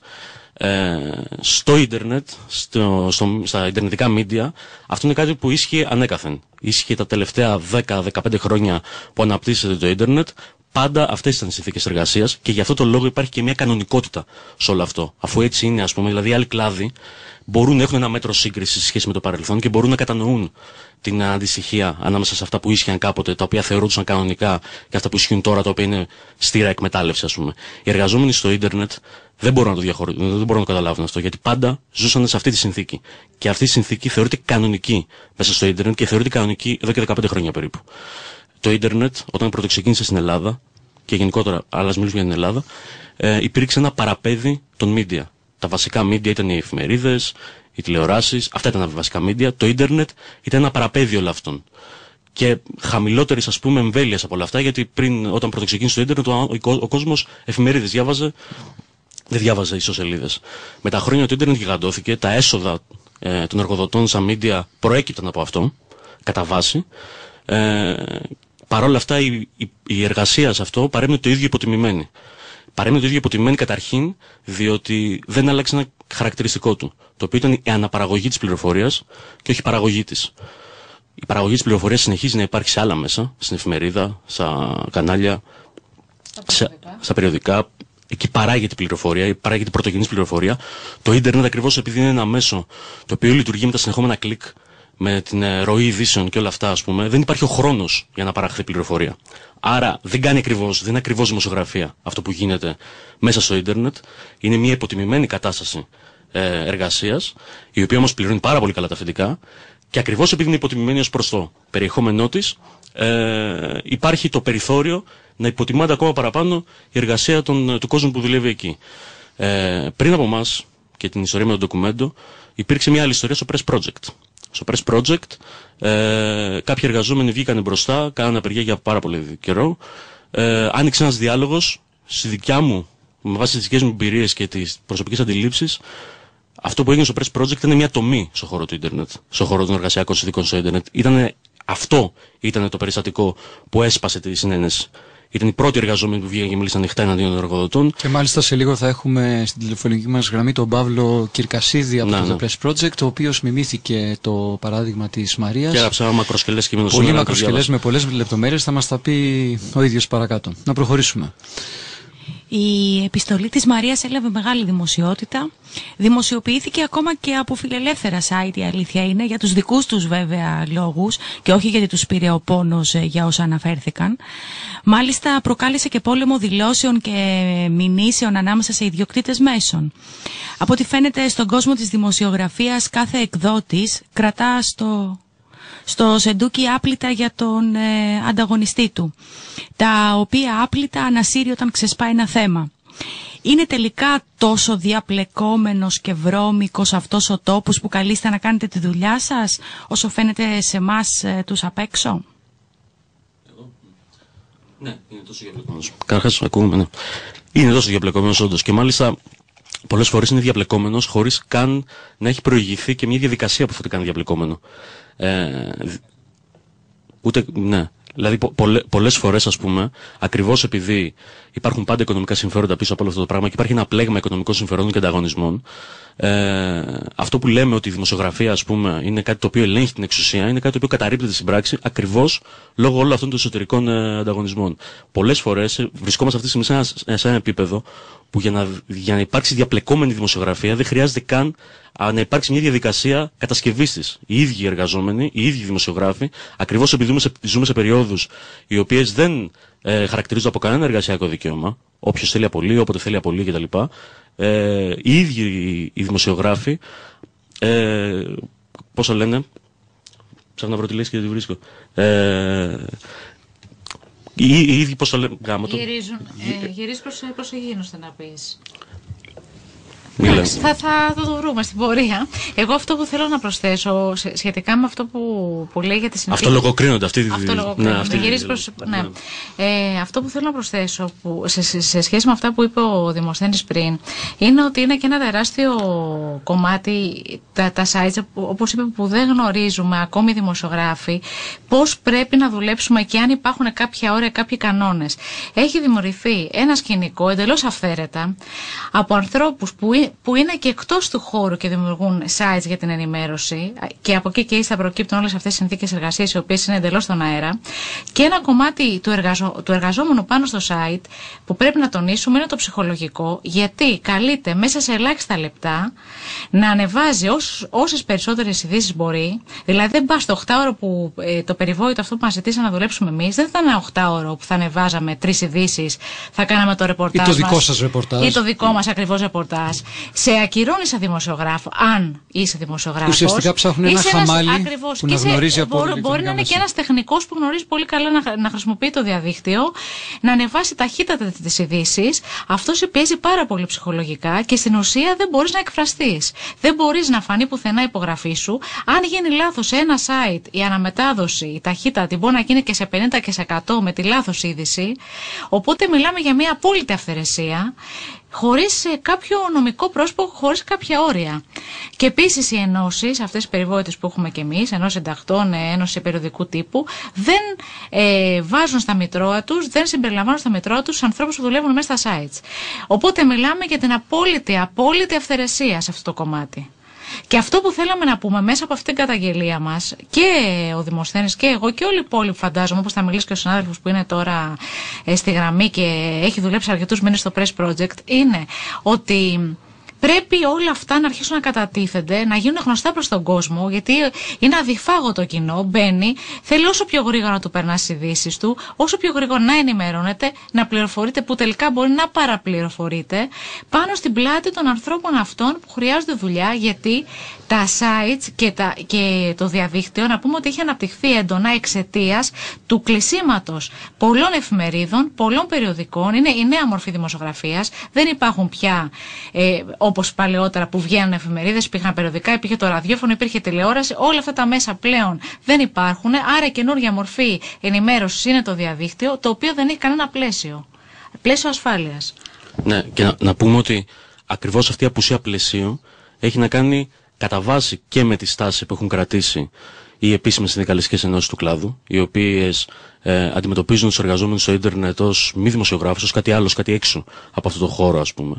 Speaker 5: Ε, στο ίντερνετ, στο, στο, στα ιντερνετικά media, αυτό είναι κάτι που ίσχυε ανέκαθεν. Ίσχυε τα τελευταία δέκα με δεκαπέντε χρόνια που αναπτύσσεται το ίντερνετ. Πάντα αυτές ήταν οι συνθήκες εργασίας και γι' αυτό το λόγο υπάρχει και μια κανονικότητα σε όλο αυτό. Αφού έτσι είναι, ας πούμε, δηλαδή άλλοι κλάδοι μπορούν να έχουν ένα μέτρο σύγκρισης σε σχέση με το παρελθόν και μπορούν να κατανοούν την αντιστοιχεία ανάμεσα σε αυτά που ίσχυαν κάποτε, τα οποία θεωρούνταν κανονικά, και αυτά που ισχύουν τώρα, τα οποία είναι στήρα εκμετάλλευση, ας πούμε. Οι εργαζόμενοι στο ίντερνετ δεν μπορούν να το διαχωρίσουν, δεν μπορούν να το καταλάβουν αυτό, γιατί πάντα ζούσαν σε αυτή τη συνθήκη. Και αυτή η συνθήκη θεωρείται κανονική μέσα στο ίντερνετ και θεωρείται κανονική εδώ και δεκαπέντε χρόνια περίπου. Το ίντερνετ, όταν πρωτοξεκίνησε στην Ελλάδα, και γενικότερα, αλλά ας μιλήσουμε για την Ελλάδα, ε, υπήρξε ένα παραπέδι των media. Τα βασικά media ήταν οι εφημερίδες, οι τηλεοράσεις, αυτά ήταν τα βασικά media. Το ίντερνετ ήταν ένα παραπέδι όλων αυτών. Και χαμηλότερης, ας πούμε, εμβέλειας από όλα αυτά, γιατί πριν, όταν πρωτοξεκίνησε το ίντερνετ, ο, ο, ο κόσμος εφημερίδες διάβαζε, δεν διάβαζε ισοσελίδες. Με τα χρόνια το ίντερνετ γιγαντώθηκε, τα έσοδα ε, των εργοδοτών σαν media προέκυπταν από αυτό, κατά βάση. Ε, Παρ' όλα αυτά η, η, η εργασία σε αυτό παρέμεινε το ίδιο υποτιμημένη. Παρέμεινε το ίδιο υποτιμημένη καταρχήν διότι δεν άλλαξε ένα χαρακτηριστικό του, το οποίο ήταν η αναπαραγωγή της πληροφορίας και όχι η παραγωγή της. Η παραγωγή της πληροφορίας συνεχίζει να υπάρχει σε άλλα μέσα, στην εφημερίδα, στα κανάλια, στα περιοδικά. Στα περιοδικά. Εκεί παράγεται η πληροφορία, παράγεται η πρωτογενής πληροφορία. Το ίντερνετ, ακριβώς επειδή είναι ένα μέσο το οποίο λειτουργεί με τα συνεχόμενα κλικ, με την ε, ροή ειδήσεων και όλα αυτά, ας πούμε, δεν υπάρχει ο χρόνος για να παραχθεί πληροφορία. Άρα δεν κάνει ακριβώς, δεν είναι ακριβώς δημοσιογραφία αυτό που γίνεται μέσα στο ίντερνετ. Είναι μια υποτιμημένη κατάσταση ε, εργασίας, η οποία όμως πληρώνει πάρα πολύ καλά τα αφεντικά, και ακριβώς επειδή είναι υποτιμημένη ως προς το περιεχόμενό της, ε, υπάρχει το περιθώριο να υποτιμάται ακόμα παραπάνω η εργασία των, του κόσμου που δουλεύει εκεί. Ε, πριν από εμάς και την ιστορία με το ντοκουμέντο, υπήρξε μια άλλη ιστορία στο Press Project. Στο Press Project ε, κάποιοι εργαζόμενοι βγήκαν μπροστά, κάνανε απεργία για πάρα πολύ καιρό. Ε, άνοιξε ένας διάλογος, στη δικιά μου, με βάση τις δικές μου εμπειρίες και τις προσωπικές αντιλήψεις. Αυτό που έγινε στο Press Project ήταν μια τομή στον χώρο του ίντερνετ, στον χώρο των εργασιακών συνθήκων στο ίντερνετ. Ήτανε, αυτό ήταν το περιστατικό που έσπασε τη συνένεση. Ήταν οι πρώτοι εργαζόμενοι που βγήκαν και μίλησαν ανοιχτά εναντίον των εργοδοτών. Και
Speaker 2: μάλιστα σε λίγο θα έχουμε στην τηλεφωνική μας γραμμή τον Παύλο Κυρκασίδη από να, το ναι. Press Project, ο οποίος μιμήθηκε το παράδειγμα της Μαρίας.
Speaker 5: Και έγραψα μακροσκελές κείμενο
Speaker 2: σήμερα. Πολύ μακροσκελές με πολλές λεπτομέρειες, θα μας τα πει ο ίδιος παρακάτω. Να προχωρήσουμε.
Speaker 1: Η επιστολή της Μαρίας έλαβε μεγάλη δημοσιότητα. Δημοσιοποιήθηκε ακόμα και από φιλελεύθερα site, η αλήθεια είναι, για τους δικούς τους βέβαια λόγους και όχι γιατί τους πήρε ο πόνος για όσα αναφέρθηκαν. Μάλιστα προκάλεσε και πόλεμο δηλώσεων και μηνύσεων ανάμεσα σε ιδιοκτήτες μέσων. Από ό,τι φαίνεται στον κόσμο της δημοσιογραφίας κάθε εκδότης κρατά στο... στο σεντούκι άπλυτα για τον ε, ανταγωνιστή του, τα οποία άπλυτα ανασύρει όταν ξεσπάει ένα θέμα. Είναι τελικά τόσο διαπλεκόμενος και βρώμικος αυτός ο τόπος που καλείστε να κάνετε τη δουλειά σας, όσο φαίνεται σε εμάς ε, τους απ' έξω?
Speaker 5: Ναι, είναι τόσο διαπλεκόμενος. Καταρχάς, ακούμε, ναι. Είναι τόσο διαπλεκόμενος όντως, και μάλιστα πολλές φορές είναι διαπλεκόμενος χωρίς καν να έχει προηγηθεί και μια διαδικασία που θα το κάνει διαπλεκόμενο. Ε, ούτε, ναι. Δηλαδή πο, πολλέ, πολλές φορές, ας πούμε, ακριβώς επειδή υπάρχουν πάντα οικονομικά συμφέροντα πίσω από όλο αυτό το πράγμα και υπάρχει ένα πλέγμα οικονομικών συμφερόντων και ανταγωνισμών, ε, αυτό που λέμε ότι η δημοσιογραφία, ας πούμε, είναι κάτι το οποίο ελέγχει την εξουσία, είναι κάτι το οποίο καταρρίπτεται στην πράξη ακριβώς λόγω όλων αυτών των εσωτερικών ε, ανταγωνισμών. Πολλές φορές ε, βρισκόμαστε αυτή τη στιγμή σε ένα, σε ένα επίπεδο που για να, για να υπάρξει διαπλεκόμενη δημοσιογραφία δεν χρειάζεται καν α, να υπάρξει μια διαδικασία κατασκευής της. Οι ίδιοι οι εργαζόμενοι, οι ίδιοι οι δημοσιογράφοι, ακριβώς επειδή ζούμε σε, ζούμε σε περιόδους οι οποίες δεν ε, χαρακτηρίζονται από κανένα εργασιακό δικαίωμα, όποιος θέλει απολύει, όποτε θέλει απολύει κτλ. Ε, οι ίδιοι οι, οι δημοσιογράφοι, ε, πώς το λένε, ψάχνω να βρω τη λέξη και δεν τη βρίσκω. Ε, οι, οι ίδιοι, πώς το λένε, γάμο το.
Speaker 4: Γυρίζουν, ε, γυρίζουν προς, προς εγίνωστε να πεις.
Speaker 5: Εντάξει,
Speaker 4: θα, θα το βρούμε στην πορεία. Εγώ αυτό που θέλω να προσθέσω σχετικά με αυτό που, που λέει για τη συνθήκη.
Speaker 5: Αυτό λογοκρίνονται. Αυτή,
Speaker 4: αυτό λογοκρίνονται.
Speaker 5: Ναι, αυτή,
Speaker 4: γυρίζει προς, ναι. Ναι. Ε, αυτό που θέλω να προσθέσω που, σε, σε, σε σχέση με αυτά που είπε ο Δημοσθένης πριν, είναι ότι είναι και ένα τεράστιο κομμάτι τα, τα sites, όπως είπε, που δεν γνωρίζουμε ακόμη οι δημοσιογράφοι πώς πρέπει να δουλέψουμε και αν υπάρχουν κάποια όρια, κάποιοι κανόνες. Έχει δημιουργηθεί ένα σκηνικό εντελώς αυθαίρετα από ανθρώπους που που είναι και εκτός του χώρου και δημιουργούν sites για την ενημέρωση, και από εκεί και ύστερα προκύπτουν όλες αυτές οι συνθήκες εργασίας οι οποίες είναι εντελώς στον αέρα, και ένα κομμάτι του, εργαζο... του εργαζόμενου πάνω στο site που πρέπει να τονίσουμε είναι το ψυχολογικό, γιατί καλείται μέσα σε ελάχιστα λεπτά να ανεβάζει όσ... όσες περισσότερες ειδήσεις μπορεί. Δηλαδή δεν πας στο οχτάωρο που ε, το περιβόητο αυτό που μας ζητήσαν να δουλέψουμε εμείς, δεν θα είναι ένα οχτάωρο που θα ανεβάζαμε τρεις ειδήσεις, θα κάναμε το ρεπορτάζ
Speaker 2: ή το δικό
Speaker 4: μας,
Speaker 2: σας ρεπορτάζ
Speaker 4: ή το δικό μας ακριβώς ρεπορτάζ. Σε ακυρώνει σαν δημοσιογράφο, αν είσαι δημοσιογράφος.
Speaker 2: Ουσιαστικά ψάχνουν ένα χαμάλι ακριβώς, που να γνωρίζει από
Speaker 4: Μπορεί, μπορεί να είναι και ένας τεχνικός που γνωρίζει πολύ καλά να, να χρησιμοποιεί το διαδίκτυο, να ανεβάσει ταχύτατα τις ειδήσεις. Αυτό σε πιέζει πάρα πολύ ψυχολογικά και στην ουσία δεν μπορείς να εκφραστείς. Δεν μπορείς να φανεί πουθενά η υπογραφή σου. Αν γίνει λάθος σε ένα site, η αναμετάδοση, η ταχύτητα την μπορεί να γίνει και σε πενήντα τοις εκατό με τη λάθος είδηση. Οπότε μιλάμε για μια απόλυτη αυθαιρεσία, χωρίς κάποιο νομικό πρόσωπο, χωρίς κάποια όρια. Και επίσης οι ενώσεις, αυτές οι περιβόητες που έχουμε και εμείς, ενώσεις συντακτών, ένωση περιοδικού τύπου, δεν ε, βάζουν στα μητρώα τους, δεν συμπεριλαμβάνουν στα μητρώα τους ανθρώπους που δουλεύουν μέσα στα sites. Οπότε μιλάμε για την απόλυτη, απόλυτη αυθαιρεσία σε αυτό το κομμάτι. Και αυτό που θέλαμε να πούμε μέσα από αυτήν την καταγγελία μας, και ο Δημοσθένης και εγώ και όλοι οι υπόλοιποι, φαντάζομαι, όπως θα μιλήσει και ο συνάδελφος που είναι τώρα ε, στη γραμμή και έχει δουλέψει αρκετούς μήνες στο Press Project, είναι ότι πρέπει όλα αυτά να αρχίσουν να κατατίθενται, να γίνουν γνωστά προς τον κόσμο, γιατί είναι αδιφάγο το κοινό, μπαίνει, θέλει όσο πιο γρήγορα να του περνά τις ειδήσεις του, όσο πιο γρήγορα να ενημερώνεται, να πληροφορείται, που τελικά μπορεί να παραπληροφορείται, πάνω στην πλάτη των ανθρώπων αυτών που χρειάζονται δουλειά, γιατί τα sites και, τα, και το διαδίκτυο, να πούμε ότι έχει αναπτυχθεί έντονα εξαιτίας του κλεισίματος πολλών εφημερίδων, πολλών περιοδικών. Είναι η νέα μορφή δημοσιογραφίας. Δεν υπάρχουν πια, ε, όπως παλαιότερα που βγαίνουν εφημερίδες, υπήρχαν περιοδικά, υπήρχε το ραδιόφωνο, υπήρχε τηλεόραση. Όλα αυτά τα μέσα πλέον δεν υπάρχουν. Άρα η καινούργια μορφή ενημέρωσης είναι το διαδίκτυο, το οποίο δεν έχει κανένα πλαίσιο. Πλαίσιο ασφάλειας.
Speaker 5: Ναι, και να, να πούμε ότι ακριβώς αυτή η απουσία πλαισίου έχει να κάνει κατά βάση και με τη στάση που έχουν κρατήσει οι επίσημες συνδικαλιστικές ενώσεις του κλάδου, οι οποίες ε, αντιμετωπίζουν τους εργαζόμενους στο ίντερνετ ως μη δημοσιογράφους, ως κάτι άλλο, ως κάτι έξω από αυτό το χώρο, ας πούμε.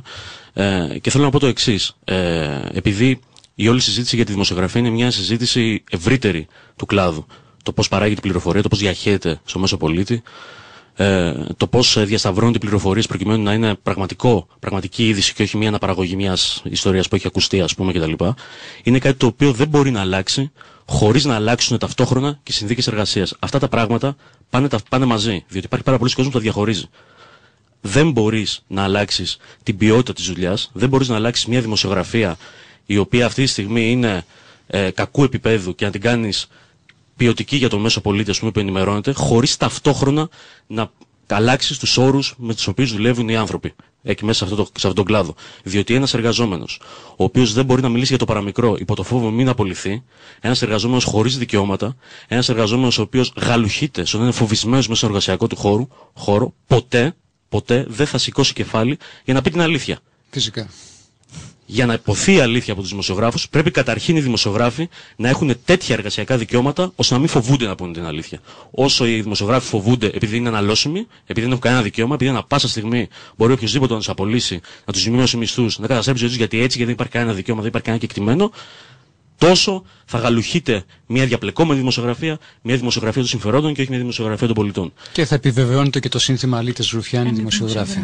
Speaker 5: Ε, και θέλω να πω το εξής. Ε, επειδή η όλη συζήτηση για τη δημοσιογραφία είναι μια συζήτηση ευρύτερη του κλάδου, το πώς παράγει την πληροφορία, το πώς διαχέεται στο μέσο πολίτη, ε, το πώς διασταυρώνονται οι πληροφορίες προκειμένου να είναι πραγματικό, πραγματική είδηση και όχι μια αναπαραγωγή μιας ιστορίας που έχει ακουστεί, ας πούμε, κτλ. Είναι κάτι το οποίο δεν μπορεί να αλλάξει χωρίς να αλλάξουν ταυτόχρονα και οι συνθήκες εργασίας. Αυτά τα πράγματα πάνε, πάνε μαζί, διότι υπάρχει πάρα πολλοί κόσμος που τα διαχωρίζει. Δεν μπορείς να αλλάξεις την ποιότητα της δουλειάς, δεν μπορείς να αλλάξεις μια δημοσιογραφία η οποία αυτή τη στιγμή είναι ε, κακού επίπεδου και να την κάνεις ποιοτική για τον μέσο πολίτη, ας πούμε, που ενημερώνεται, χωρίς ταυτόχρονα να αλλάξεις τους όρους με τους οποίους δουλεύουν οι άνθρωποι εκεί μέσα σε, αυτό το, σε αυτόν τον κλάδο. Διότι ένας εργαζόμενος, ο οποίος δεν μπορεί να μιλήσει για το παραμικρό υπό το φόβο μην απολυθεί, ένας εργαζόμενος χωρίς δικαιώματα, ένας εργαζόμενος ο οποίος γαλουχείται στον είναι φοβισμένος μέσα στο εργασιακό του χώρο, χώρο ποτέ, ποτέ δεν θα σηκώσει κεφάλι για να πει την αλήθεια.
Speaker 2: Φυσικά.
Speaker 5: Για να υποθεί η αλήθεια από τους δημοσιογράφους, πρέπει καταρχήν οι δημοσιογράφοι να έχουν τέτοια εργασιακά δικαιώματα ώστε να μην φοβούνται να πούνε την αλήθεια. Όσο οι δημοσιογράφοι φοβούνται επειδή είναι αναλώσιμοι, επειδή δεν έχουν κανένα δικαίωμα, επειδή ανά πάσα στιγμή μπορεί οποιοδήποτε να τους απολύσει, να τους μειώσει μισθούς, να καταστρέψει ζωή τους γιατί έτσι, γιατί δεν υπάρχει κανένα δικαίωμα, δεν υπάρχει κανένα κεκτημένο, τόσο θα γαλουχείται μια διαπλεκόμενη δημοσιογραφία, μια δημοσιογραφία των συμφερόντων και όχι μια δημοσιογραφία των πολιτών.
Speaker 2: Και θα επιβεβαιώνεται και το σύνθημα αλήτες ρουφιάνοι δημοσιογράφοι.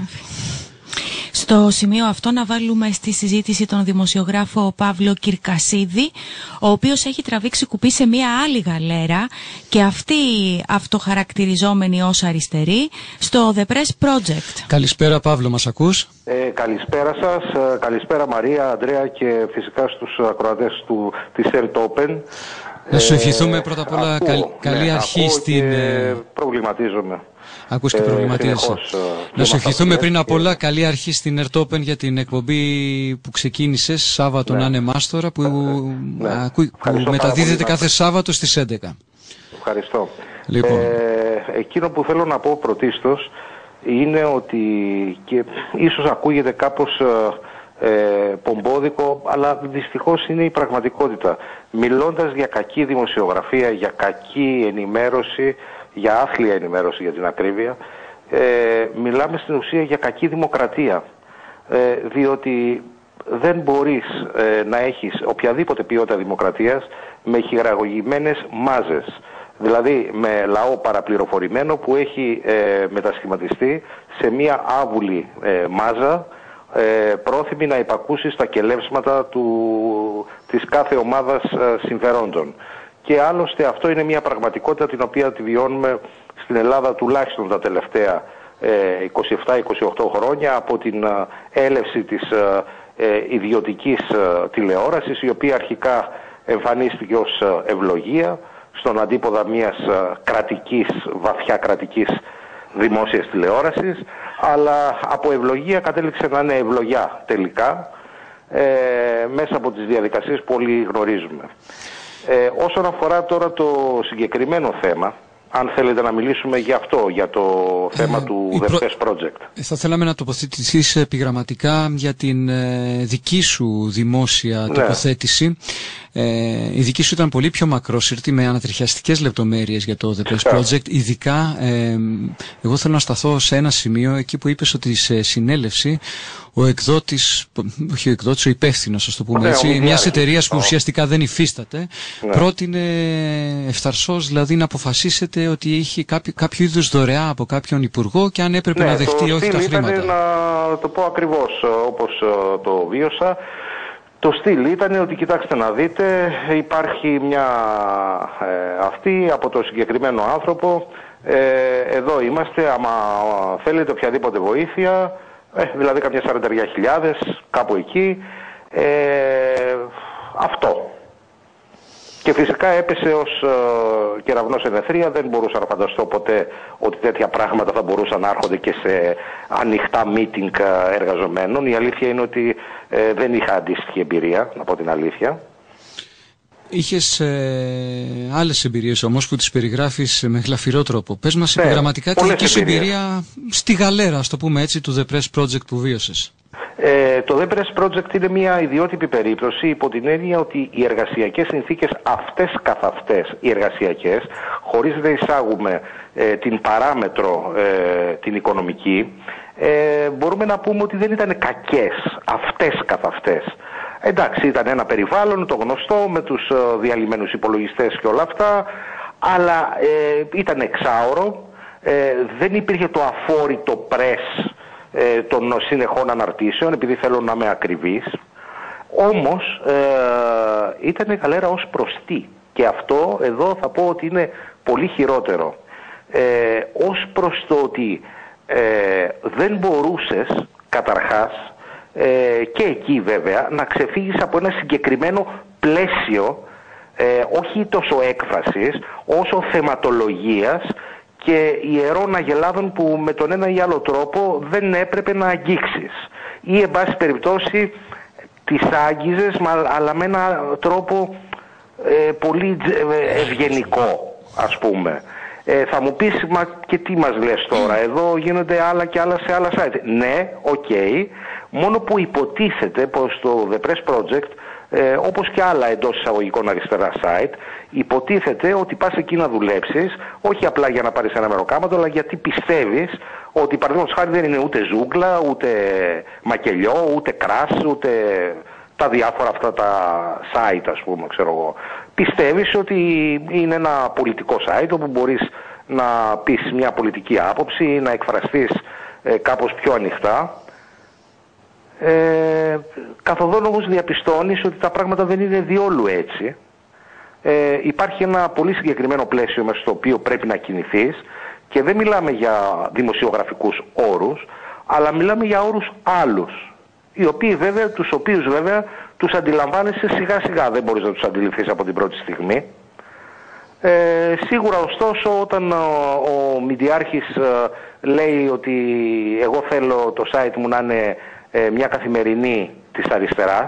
Speaker 1: Στο σημείο αυτό να βάλουμε στη συζήτηση τον δημοσιογράφο Παύλο Κυρκασίδη, ο οποίος έχει τραβήξει κουπί σε μία άλλη γαλέρα και αυτή αυτοχαρακτηριζόμενη ως αριστερή στο The Press Project.
Speaker 2: Καλησπέρα Παύλο, μας ακούς?
Speaker 6: Ε, καλησπέρα σας, ε, καλησπέρα Μαρία, Ανδρέα και φυσικά στους ακροατές του, της Earth Open.
Speaker 2: Να σου ευχηθούμε πρώτα απ' όλα
Speaker 6: ακούω,
Speaker 2: καλ, καλή
Speaker 6: ναι,
Speaker 2: αρχή στην...
Speaker 6: Και προβληματίζομαι.
Speaker 2: Ακούς και προβληματίζεσαι.
Speaker 6: Ε,
Speaker 2: να σου ευχηθούμε πριν απ' όλα καλή αρχή στην Earth Open για την εκπομπή που ξεκίνησες Σάββατο, ναι. Να είναι μάστορα, που,
Speaker 6: ναι.
Speaker 2: ακού, που μεταδίδεται κάθε Σάββατο στις έντεκα.
Speaker 6: Ευχαριστώ.
Speaker 2: Λοιπόν.
Speaker 6: Ε, εκείνο που θέλω να πω πρωτίστως είναι ότι, και ίσως ακούγεται κάπως ε, πομπόδικο, αλλά δυστυχώς είναι η πραγματικότητα. Μιλώντας για κακή δημοσιογραφία, για κακή ενημέρωση, για άθλια ενημέρωση για την ακρίβεια, ε, μιλάμε στην ουσία για κακή δημοκρατία. Ε, διότι δεν μπορείς ε, να έχεις οποιαδήποτε ποιότητα δημοκρατίας με χειραγωγημένες μάζες. Δηλαδή με λαό παραπληροφορημένο που έχει ε, μετασχηματιστεί σε μια άβουλη ε, μάζα, ε, πρόθυμη να υπακούσει στα κελεύσματα του, της κάθε ομάδας ε, συμφερόντων. Και άλλωστε αυτό είναι μια πραγματικότητα την οποία τη βιώνουμε στην Ελλάδα τουλάχιστον τα τελευταία ε, είκοσι επτά είκοσι οκτώ χρόνια από την ε, έλευση της ε, ε, ιδιωτικής ε, τηλεόρασης, η οποία αρχικά εμφανίστηκε ως ε, ευλογία στον αντίποδα μιας ε, κρατικής, βαθιά κρατικής δημόσιας τηλεόρασης, αλλά από ευλογία κατέληξε να είναι ευλογιά τελικά, ε, μέσα από τις διαδικασίες που όλοι γνωρίζουμε. Ε, όσον αφορά τώρα το συγκεκριμένο θέμα, αν θέλετε να μιλήσουμε για αυτό, για το θέμα ε, του The Press Project.
Speaker 2: Θα θέλαμε να τοποθετηθείς επιγραμματικά για την ε, δική σου δημόσια ναι. τοποθέτηση. Ε, η δική σου ήταν πολύ πιο μακρόσυρτη, με ανατριχιαστικές λεπτομέρειες για το The Press Project. Ειδικά, ε, εγώ θέλω να σταθώ σε ένα σημείο, εκεί που είπες ότι σε συνέλευση ο εκδότης, όχι ο εκδότης, ο υπεύθυνος, ας το πούμε έτσι, ναι, μιας εταιρείας που ουσιαστικά δεν υφίσταται, ναι. πρότεινε ευθαρσώς δηλαδή να αποφασίσετε ότι είχε κάποιο, κάποιο είδους δωρεά από κάποιον υπουργό και αν έπρεπε ναι, να δεχτεί όχι τα χρήματα.
Speaker 6: Ήταν, να το πω ακριβώς όπως το βίωσα. Το στυλ ήταν ότι κοιτάξτε να δείτε, υπάρχει μια ε, αυτή από το συγκεκριμένο άνθρωπο, ε, εδώ είμαστε, άμα θέλετε οποιαδήποτε βοήθεια, ε, δηλαδή καμιά σαράντα χιλιάδες, κάπου εκεί, ε, αυτό. Και φυσικά έπεσε ως ε, κεραυνός εν αιθρία, δεν μπορούσα να φανταστώ ποτέ ότι τέτοια πράγματα θα μπορούσαν να έρχονται και σε ανοιχτά meeting εργαζομένων. Η αλήθεια είναι ότι ε, δεν είχα αντίστοιχη εμπειρία, να πω την αλήθεια.
Speaker 2: Είχες ε, άλλες εμπειρίες όμως που τις περιγράφεις με γλαφυρό τρόπο. Πες μας ναι, επιγραμματικά τη δική σου εμπειρία στη γαλέρα, ας το πούμε έτσι, του The Press Project που βίωσες.
Speaker 6: Ε, το The Press Project είναι μια ιδιότυπη περίπτωση υπό την έννοια ότι οι εργασιακές συνθήκες αυτές καθ' αυτές, οι εργασιακές, χωρίς να εισάγουμε ε, την παράμετρο ε, την οικονομική, ε, μπορούμε να πούμε ότι δεν ήταν κακές αυτές καθ' αυτές. Εντάξει, ήταν ένα περιβάλλον, το γνωστό, με τους ε, διαλυμένους υπολογιστές και όλα αυτά, αλλά ε, ήταν εξάωρο. ε, δεν υπήρχε το αφόρητο πρες ε, των συνεχών αναρτήσεων, επειδή θέλω να είμαι ακριβής. Όμως ε, ήταν η γαλέρα ως προς τι. Και αυτό εδώ θα πω ότι είναι πολύ χειρότερο. Ε, ως προς το ότι ε, δεν μπορούσες καταρχάς ε, και εκεί βέβαια να ξεφύγεις από ένα συγκεκριμένο πλαίσιο, ε, όχι τόσο έκφρασης όσο θεματολογίας και ιερών αγελάδων που με τον ένα ή άλλο τρόπο δεν έπρεπε να αγγίξεις, ή εν πάση περιπτώσει τις άγγιζες αλλά με έναν τρόπο ε, πολύ ευγενικό, ας πούμε. Ε, θα μου πεις, μα και τι μας λες τώρα, εδώ γίνονται άλλα και άλλα σε άλλα site. Ναι, οκ, okay, μόνο που υποτίθεται πως το The Press Project, ε, όπως και άλλα εντός εισαγωγικών αριστερά site, υποτίθεται ότι πας εκεί να δουλέψεις, όχι απλά για να πάρεις ένα μεροκάματο, αλλά γιατί πιστεύεις ότι παραδείγματος χάρη δεν είναι ούτε ζούγκλα, ούτε μακελιό, ούτε κράς, ούτε τα διάφορα αυτά τα site, ας πούμε, ξέρω εγώ. Πιστεύεις ότι είναι ένα πολιτικό site όπου μπορείς να πεις μια πολιτική άποψη, να εκφραστείς ε, κάπως πιο ανοιχτά. Ε, καθοδόν όμως διαπιστώνεις ότι τα πράγματα δεν είναι διόλου έτσι. Ε, υπάρχει ένα πολύ συγκεκριμένο πλαίσιο μέσα στο οποίο πρέπει να κινηθείς και δεν μιλάμε για δημοσιογραφικούς όρους, αλλά μιλάμε για όρους άλλους, οι οποίοι βέβαια, τους οποίους βέβαια τους αντιλαμβάνεσαι σιγά σιγά, δεν μπορείς να τους αντιληφθείς από την πρώτη στιγμή. Ε, σίγουρα ωστόσο όταν ο, ο Μηντιάρχης ε, λέει ότι εγώ θέλω το site μου να είναι ε, μια καθημερινή της αριστεράς.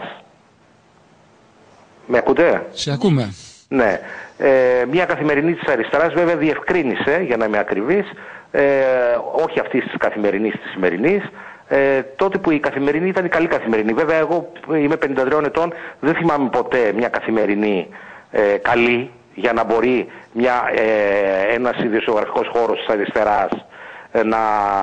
Speaker 6: Με ακούτε?
Speaker 2: Σε ακούμε.
Speaker 6: Ναι. Ε, μια καθημερινή της αριστεράς βέβαια διευκρίνησε, για να είμαι ακριβής, ε, όχι αυτής της καθημερινής της σημερινής, Ε, τότε που η καθημερινή ήταν η καλή καθημερινή. Βέβαια εγώ είμαι πενήντα τριών ετών, δεν θυμάμαι ποτέ μια καθημερινή ε, καλή, για να μπορεί μια, ε, ένας ιδιοσιογραφικός χώρος της αριστεράς ε, να,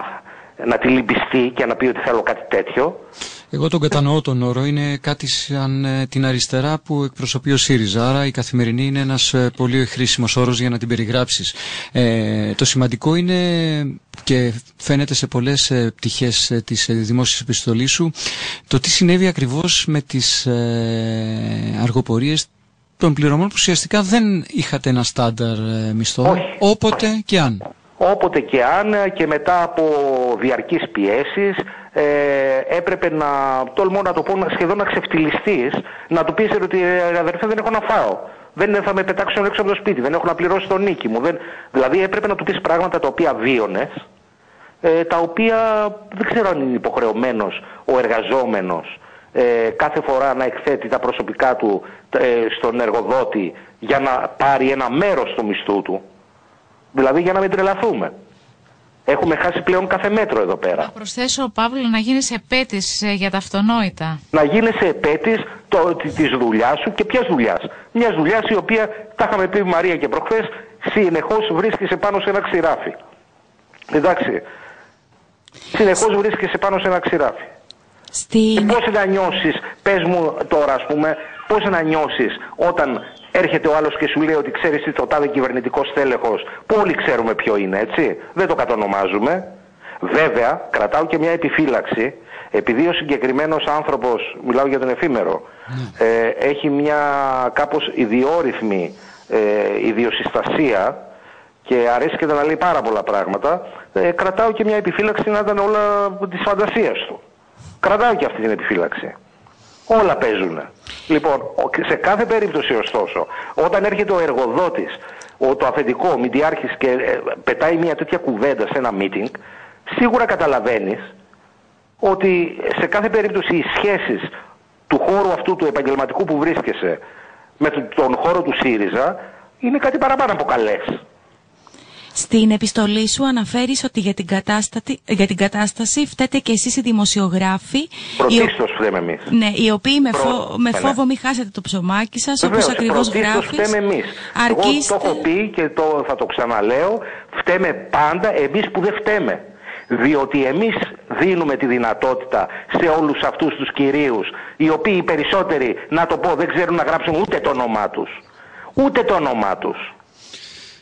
Speaker 6: να τη λυμπιστεί και να πει ότι θέλω κάτι τέτοιο.
Speaker 2: Εγώ τον κατανοώ τον όρο, είναι κάτι σαν ε, την αριστερά που εκπροσωπεί ο ΣΥΡΙΖΑ, άρα η καθημερινή είναι ένας ε, πολύ χρήσιμος όρος για να την περιγράψεις. Ε, το σημαντικό είναι, και φαίνεται σε πολλές ε, πτυχές ε, της ε, δημόσιας επιστολής σου, το τι συνέβη ακριβώς με τις ε, αργοπορίες των πληρωμών που ουσιαστικά δεν είχατε ένα στάνταρ ε, μισθό,
Speaker 6: όχι,
Speaker 2: όποτε
Speaker 6: όχι.
Speaker 2: και αν.
Speaker 6: Όποτε και αν, και μετά από διαρκείς πιέσεις ε, έπρεπε να, τολμώ να το πω, σχεδόν να ξεφτυλιστείς, να του πεις ότι ε, αδερφέ δεν έχω να φάω, δεν θα με πετάξουν έξω από το σπίτι, δεν έχω να πληρώσω τον νίκη μου. Δεν... Δηλαδή έπρεπε να του πεις πράγματα τα οποία βίωνες, ε, τα οποία δεν ξέρω αν είναι υποχρεωμένος ο εργαζόμενος ε, κάθε φορά να εκθέτει τα προσωπικά του ε, στον εργοδότη για να πάρει ένα μέρος του μισθού του. Δηλαδή για να μην τρελαθούμε. Έχουμε χάσει πλέον κάθε μέτρο εδώ πέρα.
Speaker 4: Να προσθέσω, Παύλο, να γίνεις επέτης για τα αυτονόητα.
Speaker 6: Να γίνεσαι επέτης το, της δουλειάς σου και ποιας δουλειάς. Μιας δουλειάς η οποία, τα είχαμε πει Μαρία και προχθές, συνεχώς βρίσκεσαι πάνω σε ένα ξηράφι. Εντάξει. Συνεχώς βρίσκεσαι πάνω σε ένα ξηράφι.
Speaker 1: Στην...
Speaker 6: Και πώς να νιώσεις, πες μου τώρα ας πούμε, πώς να νιώσεις όταν έρχεται ο άλλος και σου λέει ότι ξέρεις τι, το τάδε κυβερνητικό στέλεχος, που όλοι ξέρουμε ποιο είναι, έτσι, δεν το κατονομάζουμε. Βέβαια, κρατάω και μια επιφύλαξη, επειδή ο συγκεκριμένος άνθρωπος, μιλάω για τον εφήμερο, mm. ε, έχει μια κάπως ιδιόρυθμη ε, ιδιοσυστασία και αρέσκεται να λέει πάρα πολλά πράγματα, ε, κρατάω και μια επιφύλαξη να ήταν όλα της φαντασίας του. Κρατάω και αυτή την επιφύλαξη. Όλα παίζουν. Λοιπόν, σε κάθε περίπτωση ωστόσο, όταν έρχεται ο εργοδότης, ο, το αφεντικό, ο Μηντιάρχης και ε, πετάει μια τέτοια κουβέντα σε ένα meeting, σίγουρα καταλαβαίνεις ότι σε κάθε περίπτωση οι σχέσεις του χώρου αυτού του επαγγελματικού που βρίσκεσαι με τον χώρο του ΣΥΡΙΖΑ είναι κάτι παραπάνω από καλές.
Speaker 1: Στην επιστολή σου αναφέρεις ότι για την, για την κατάσταση φταίτε και εσείς οι δημοσιογράφοι.
Speaker 6: Πρωτίστως οι... φταίμε εμείς.
Speaker 1: Ναι, οι οποίοι με, φο...
Speaker 6: Προ...
Speaker 1: με φόβο
Speaker 6: ναι.
Speaker 1: μην χάσετε το ψωμάκι σας,
Speaker 6: βεβαίως,
Speaker 1: όπως ακριβώς γράφεις.
Speaker 6: Πρωτίστως φταίμε εμείς.
Speaker 1: Αρκείστε...
Speaker 6: Εγώ το έχω πει και το, θα το ξαναλέω, φταίμε πάντα εμείς που δεν φταίμε. Διότι εμείς δίνουμε τη δυνατότητα σε όλους αυτούς τους κυρίους, οι οποίοι οι περισσότεροι, να το πω, δεν ξέρουν να γράψουν ούτε το όνομά τους. Ούτε το όνομά τους.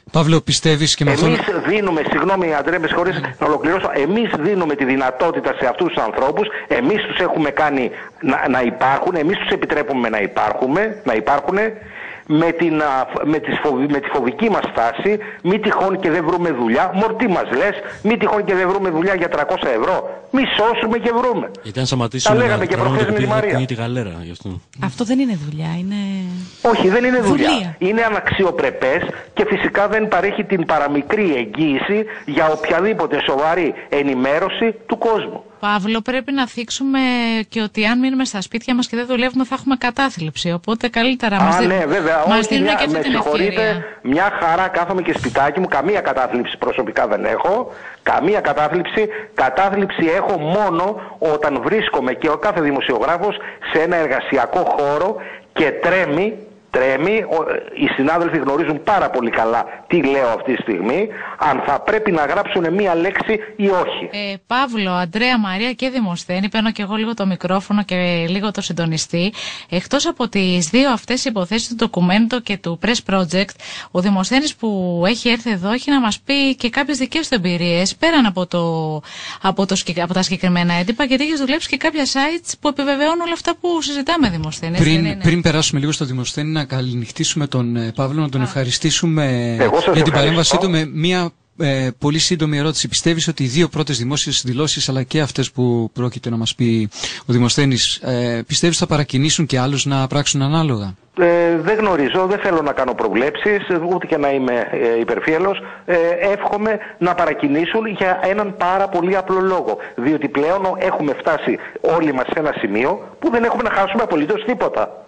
Speaker 2: Παύλο, πιστεύεις και με αυτό...
Speaker 6: Εμείς δίνουμε, συγγνώμη Αντρέ, με συγχωρείς να ολοκληρώσω, εμείς δίνουμε τη δυνατότητα σε αυτούς τους ανθρώπους, εμείς τους έχουμε κάνει να, να υπάρχουν, εμείς τους επιτρέπουμε να υπάρχουμε, να υπάρχουν. Με, την, με, τις φοβ, με τη φοβική μας στάση, μη τυχόν και δεν βρούμε δουλειά, μορτί μας λες, μη τυχόν και δεν βρούμε δουλειά για τριακόσια ευρώ, μη σώσουμε και βρούμε.
Speaker 5: Γιατί αν σταματήσουμε
Speaker 6: τα λέγαμε και προχθές με τη Μαρία.
Speaker 5: Τη γαλέρα, γι' αυτό.
Speaker 1: αυτό δεν είναι δουλειά, είναι...
Speaker 6: Όχι, δεν είναι δουλειά.
Speaker 1: δουλειά.
Speaker 6: Είναι αναξιοπρεπές και φυσικά δεν παρέχει την παραμικρή εγγύηση για οποιαδήποτε σοβαρή ενημέρωση του κόσμου.
Speaker 4: Παύλο, πρέπει να θίξουμε και ότι αν μείνουμε στα σπίτια μας και δεν δουλεύουμε θα έχουμε κατάθλιψη. Οπότε καλύτερα
Speaker 6: Α,
Speaker 4: μας, δι...
Speaker 6: ναι, βέβαια,
Speaker 4: μας
Speaker 6: όχι,
Speaker 4: δίνουν
Speaker 6: μια,
Speaker 4: και αυτή
Speaker 6: με
Speaker 4: την ευκαιρία.
Speaker 6: Μια χαρά κάθομαι και σπιτάκι μου, καμία κατάθλιψη προσωπικά δεν έχω. Καμία κατάθλιψη. Κατάθλιψη έχω μόνο όταν βρίσκομαι και ο κάθε δημοσιογράφος σε ένα εργασιακό χώρο και τρέμει. Τρέμει, οι συνάδελφοι γνωρίζουν πάρα πολύ καλά τι λέω αυτή τη στιγμή, αν θα πρέπει να γράψουν μία λέξη ή όχι.
Speaker 4: Ε, Παύλο, Αντρέα, Μαρία και Δημοσθένη, παίρνω και εγώ λίγο το μικρόφωνο και λίγο το συντονιστή. Εκτός από τις δύο αυτές υποθέσεις του ντοκουμέντο και του Press Project, ο Δημοσθένης που έχει έρθει εδώ έχει να μας πει και κάποιες δικές του εμπειρίες πέραν από, το, από, το, από τα συγκεκριμένα έντυπα, γιατί έχει δουλέψει και κάποια sites που επιβεβαιώνουν όλα αυτά που συζητάμε, Δημοσθένη.
Speaker 2: Πριν, πριν περάσουμε λίγο στο Δημοσθένη, να καληνυχτήσουμε τον ε, Παύλο, να τον Α. ευχαριστήσουμε για την παρέμβασή του με μια ε, πολύ σύντομη ερώτηση. Πιστεύεις ότι οι δύο πρώτες δημόσιες δηλώσεις, αλλά και αυτές που πρόκειται να μας πει ο Δημοσθένης, ε, πιστεύεις θα παρακινήσουν και άλλους να πράξουν ανάλογα?
Speaker 6: Ε, δεν γνωρίζω, δεν θέλω να κάνω προβλέψεις, ούτε και να είμαι ε, υπερφύελος. Ε, εύχομαι να παρακινήσουν για έναν πάρα πολύ απλό λόγο. Διότι πλέον έχουμε φτάσει όλοι μας σε ένα σημείο που δεν έχουμε να χάσουμε απολύτως τίποτα.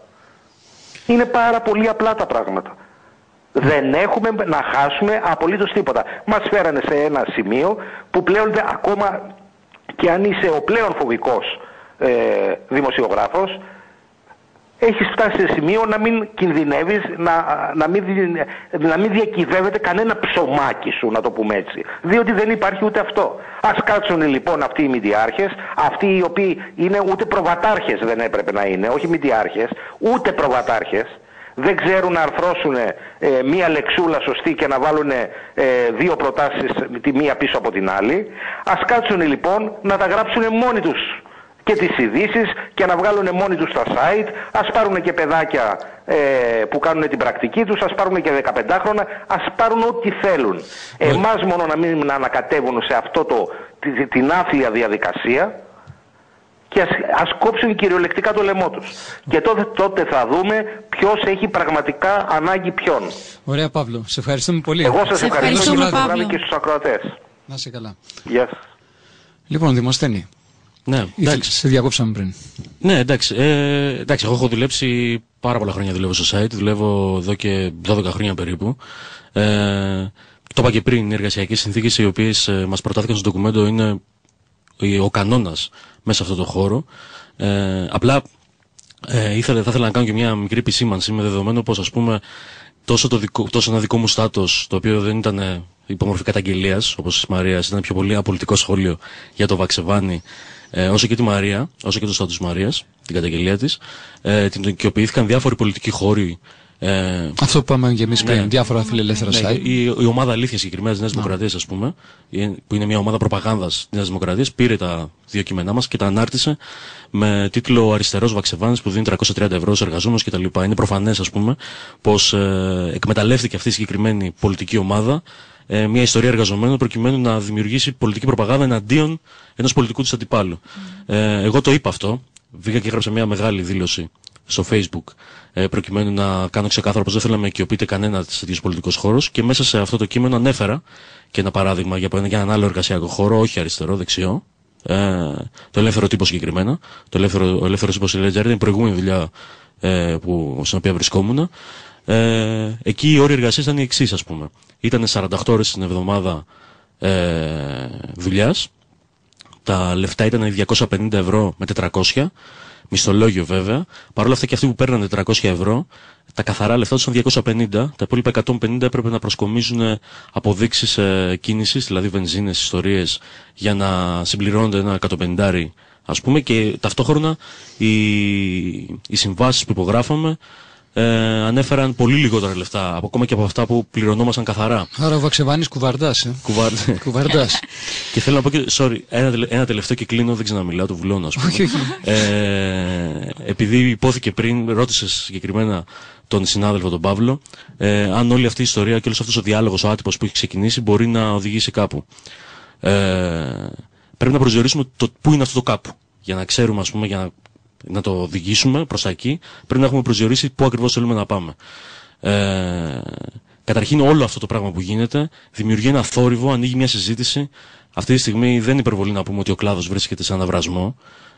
Speaker 6: Είναι πάρα πολύ απλά τα πράγματα. Δεν έχουμε να χάσουμε απολύτως τίποτα. Μας φέρανε σε ένα σημείο που πλέον ακόμα και αν είσαι ο πλέον φοβικός ε, δημοσιογράφος, έχεις φτάσει σε σημείο να μην κινδυνεύεις, να, να, μην, να μην διακυβεύεται κανένα ψωμάκι σου, να το πούμε έτσι. Διότι δεν υπάρχει ούτε αυτό. Ας κάτσουν λοιπόν αυτοί οι μηντιάρχες, αυτοί οι οποίοι είναι ούτε προβατάρχες δεν έπρεπε να είναι, όχι μηντιάρχες, ούτε προβατάρχες. Δεν ξέρουν να αρθρώσουν ε, μία λεξούλα σωστή και να βάλουν ε, δύο προτάσεις τη μία πίσω από την άλλη. Ας κάτσουν λοιπόν να τα γράψουν μόνοι τους και τις ειδήσεις και να βγάλουν μόνοι τους στα site. Ας πάρουν και παιδάκια ε, που κάνουν την πρακτική τους, ας πάρουν και δεκαπεντάχρονα, ας πάρουν ό,τι θέλουν. Εμάς μόνο να μην ανακατεύουν σε αυτό το, τη, την άθλια διαδικασία και ας, ας κόψουν κυριολεκτικά το λαιμό τους. Και τότε, τότε θα δούμε ποιος έχει πραγματικά ανάγκη ποιον.
Speaker 2: Ωραία, Παύλο. Σε ευχαριστούμε πολύ.
Speaker 6: Εγώ σας ευχαριστώ και στους ακροατές.
Speaker 2: Να είσαι καλά.
Speaker 6: Γεια σας.
Speaker 2: Λοιπόν, Δημοσθένη.
Speaker 5: Ναι, εντάξει.
Speaker 2: Σε διακόψαμε πριν.
Speaker 5: Ναι, εντάξει. Ε, εντάξει, εγώ έχω δουλέψει πάρα πολλά χρόνια, δουλεύω στο site. Δουλεύω εδώ και δώδεκα χρόνια περίπου. Ε, το είπα και πριν, οι εργασιακές συνθήκες οι οποίες ε, μας προτάθηκαν στο ντοκουμέντο είναι ο κανόνας μέσα σε αυτό το χώρο. Ε, απλά ε, ήθελα, θα ήθελα να κάνω και μια μικρή επισήμανση με δεδομένο πως, ας πούμε, τόσο, το δικό, τόσο ένα δικό μου στάτος, το οποίο δεν ήταν υπομορφή καταγγελίας, όπως της Μαρίας, ήταν πιο πολύ ένα πολιτικό σχόλιο για το Βαξεβάνι, ε, όσο και τη Μαρία, όσο και το στάτος της Μαρίας, την καταγγελία της, ε, την οικειοποιήθηκαν διάφοροι πολιτικοί χώροι. Ε,
Speaker 2: Αυτό που πάμε και εμείς πριν, ναι, διάφορα φιλελεύθερα
Speaker 5: ναι,
Speaker 2: site.
Speaker 5: Η, η ομάδα αλήθεια συγκεκριμένα της Νέας Δημοκρατίας, ας πούμε, που είναι μια ομάδα προπαγάνδας της Νέας Δημοκρατίας, πήρε τα δύο κείμενά μας και τα ανάρτησε με τίτλο «Αριστερός Βαξεβάνης που δίνει τριακόσια τριάντα ευρώ στους εργαζόμενους» κτλ. Είναι προφανές, ας πούμε, πως ε, εκμεταλλεύτηκε αυτή η συγκεκριμένη πολιτική ομάδα ε, μια ιστορία εργαζομένων προκειμένου να δημιουργήσει πολιτική προπαγάνδα εναντίον ενός πολιτικού της αντιπάλου. Mm. Ε, εγώ το είπα αυτό, βγήκα και έγραψα μια μεγάλη δήλωση στο Facebook, ε, προκειμένου να κάνω ξεκάθαρο πως δεν θέλω να με οικειοποιείται κανένα τέτοιος πολιτικός χώρος, και μέσα σε αυτό το κείμενο ανέφερα και ένα παράδειγμα για, για έναν άλλο εργασιακό χώρο, όχι αριστερό, δεξιό, ε, το ελεύθερο τύπο συγκεκριμένα. Το ελεύθερο, ο ελεύθερος τύπος είναι η προηγούμενη δουλειά ε, που, στην οποία βρισκόμουν. Ε, εκεί οι όροι εργασίας ήταν οι εξής, ας πούμε. Ήταν σαράντα οκτώ ώρες την εβδομάδα ε, δουλειάς. Τα λεφτά ήταν διακόσια πενήντα ευρώ με τετρακόσια. Μισθολόγιο βέβαια. Παρ' όλα αυτά και αυτοί που παίρνανε τετρακόσια ευρώ, τα καθαρά λεφτά τους ήταν διακόσια πενήντα. Τα υπόλοιπα εκατόν πενήντα έπρεπε να προσκομίζουν αποδείξεις ε, κίνησης, δηλαδή βενζίνες, ιστορίες, για να συμπληρώνονται ένα εκατοπενηντάρι, ας πούμε, και ταυτόχρονα οι, οι συμβάσεις που υπογράφαμε ε, ανέφεραν πολύ λιγότερα λεφτά, ακόμα και από αυτά που πληρωνόμασταν καθαρά.
Speaker 2: Άρα ο Βαξεβάνης κουβαρντάς, ε.
Speaker 5: Κουβαρ...
Speaker 2: κουβαρντάς.
Speaker 5: Και θέλω να πω και, sorry, ένα, ένα τελευταίο και κλείνω, δεν ξαναμιλάω, το βουλώνω, ας πούμε. ε, επειδή υπόθηκε πριν, ρώτησε συγκεκριμένα τον συνάδελφο τον Παύλο, ε, αν όλη αυτή η ιστορία και όλος αυτός ο διάλογος, ο άτυπος που έχει ξεκινήσει, μπορεί να οδηγήσει κάπου. Ε, πρέπει να προσδιορίσουμε το πού είναι αυτό το κάπου. Για να ξέρουμε, ας πούμε, για να, να το οδηγήσουμε προς τα εκεί, πρέπει να έχουμε προσδιορίσει πού ακριβώς θέλουμε να πάμε. Ε, καταρχήν, όλο αυτό το πράγμα που γίνεται δημιουργεί ένα θόρυβο, ανοίγει μια συζήτηση. Αυτή τη στιγμή δεν είναι υπερβολή να πούμε ότι ο κλάδος βρίσκεται σε αναβρασμό.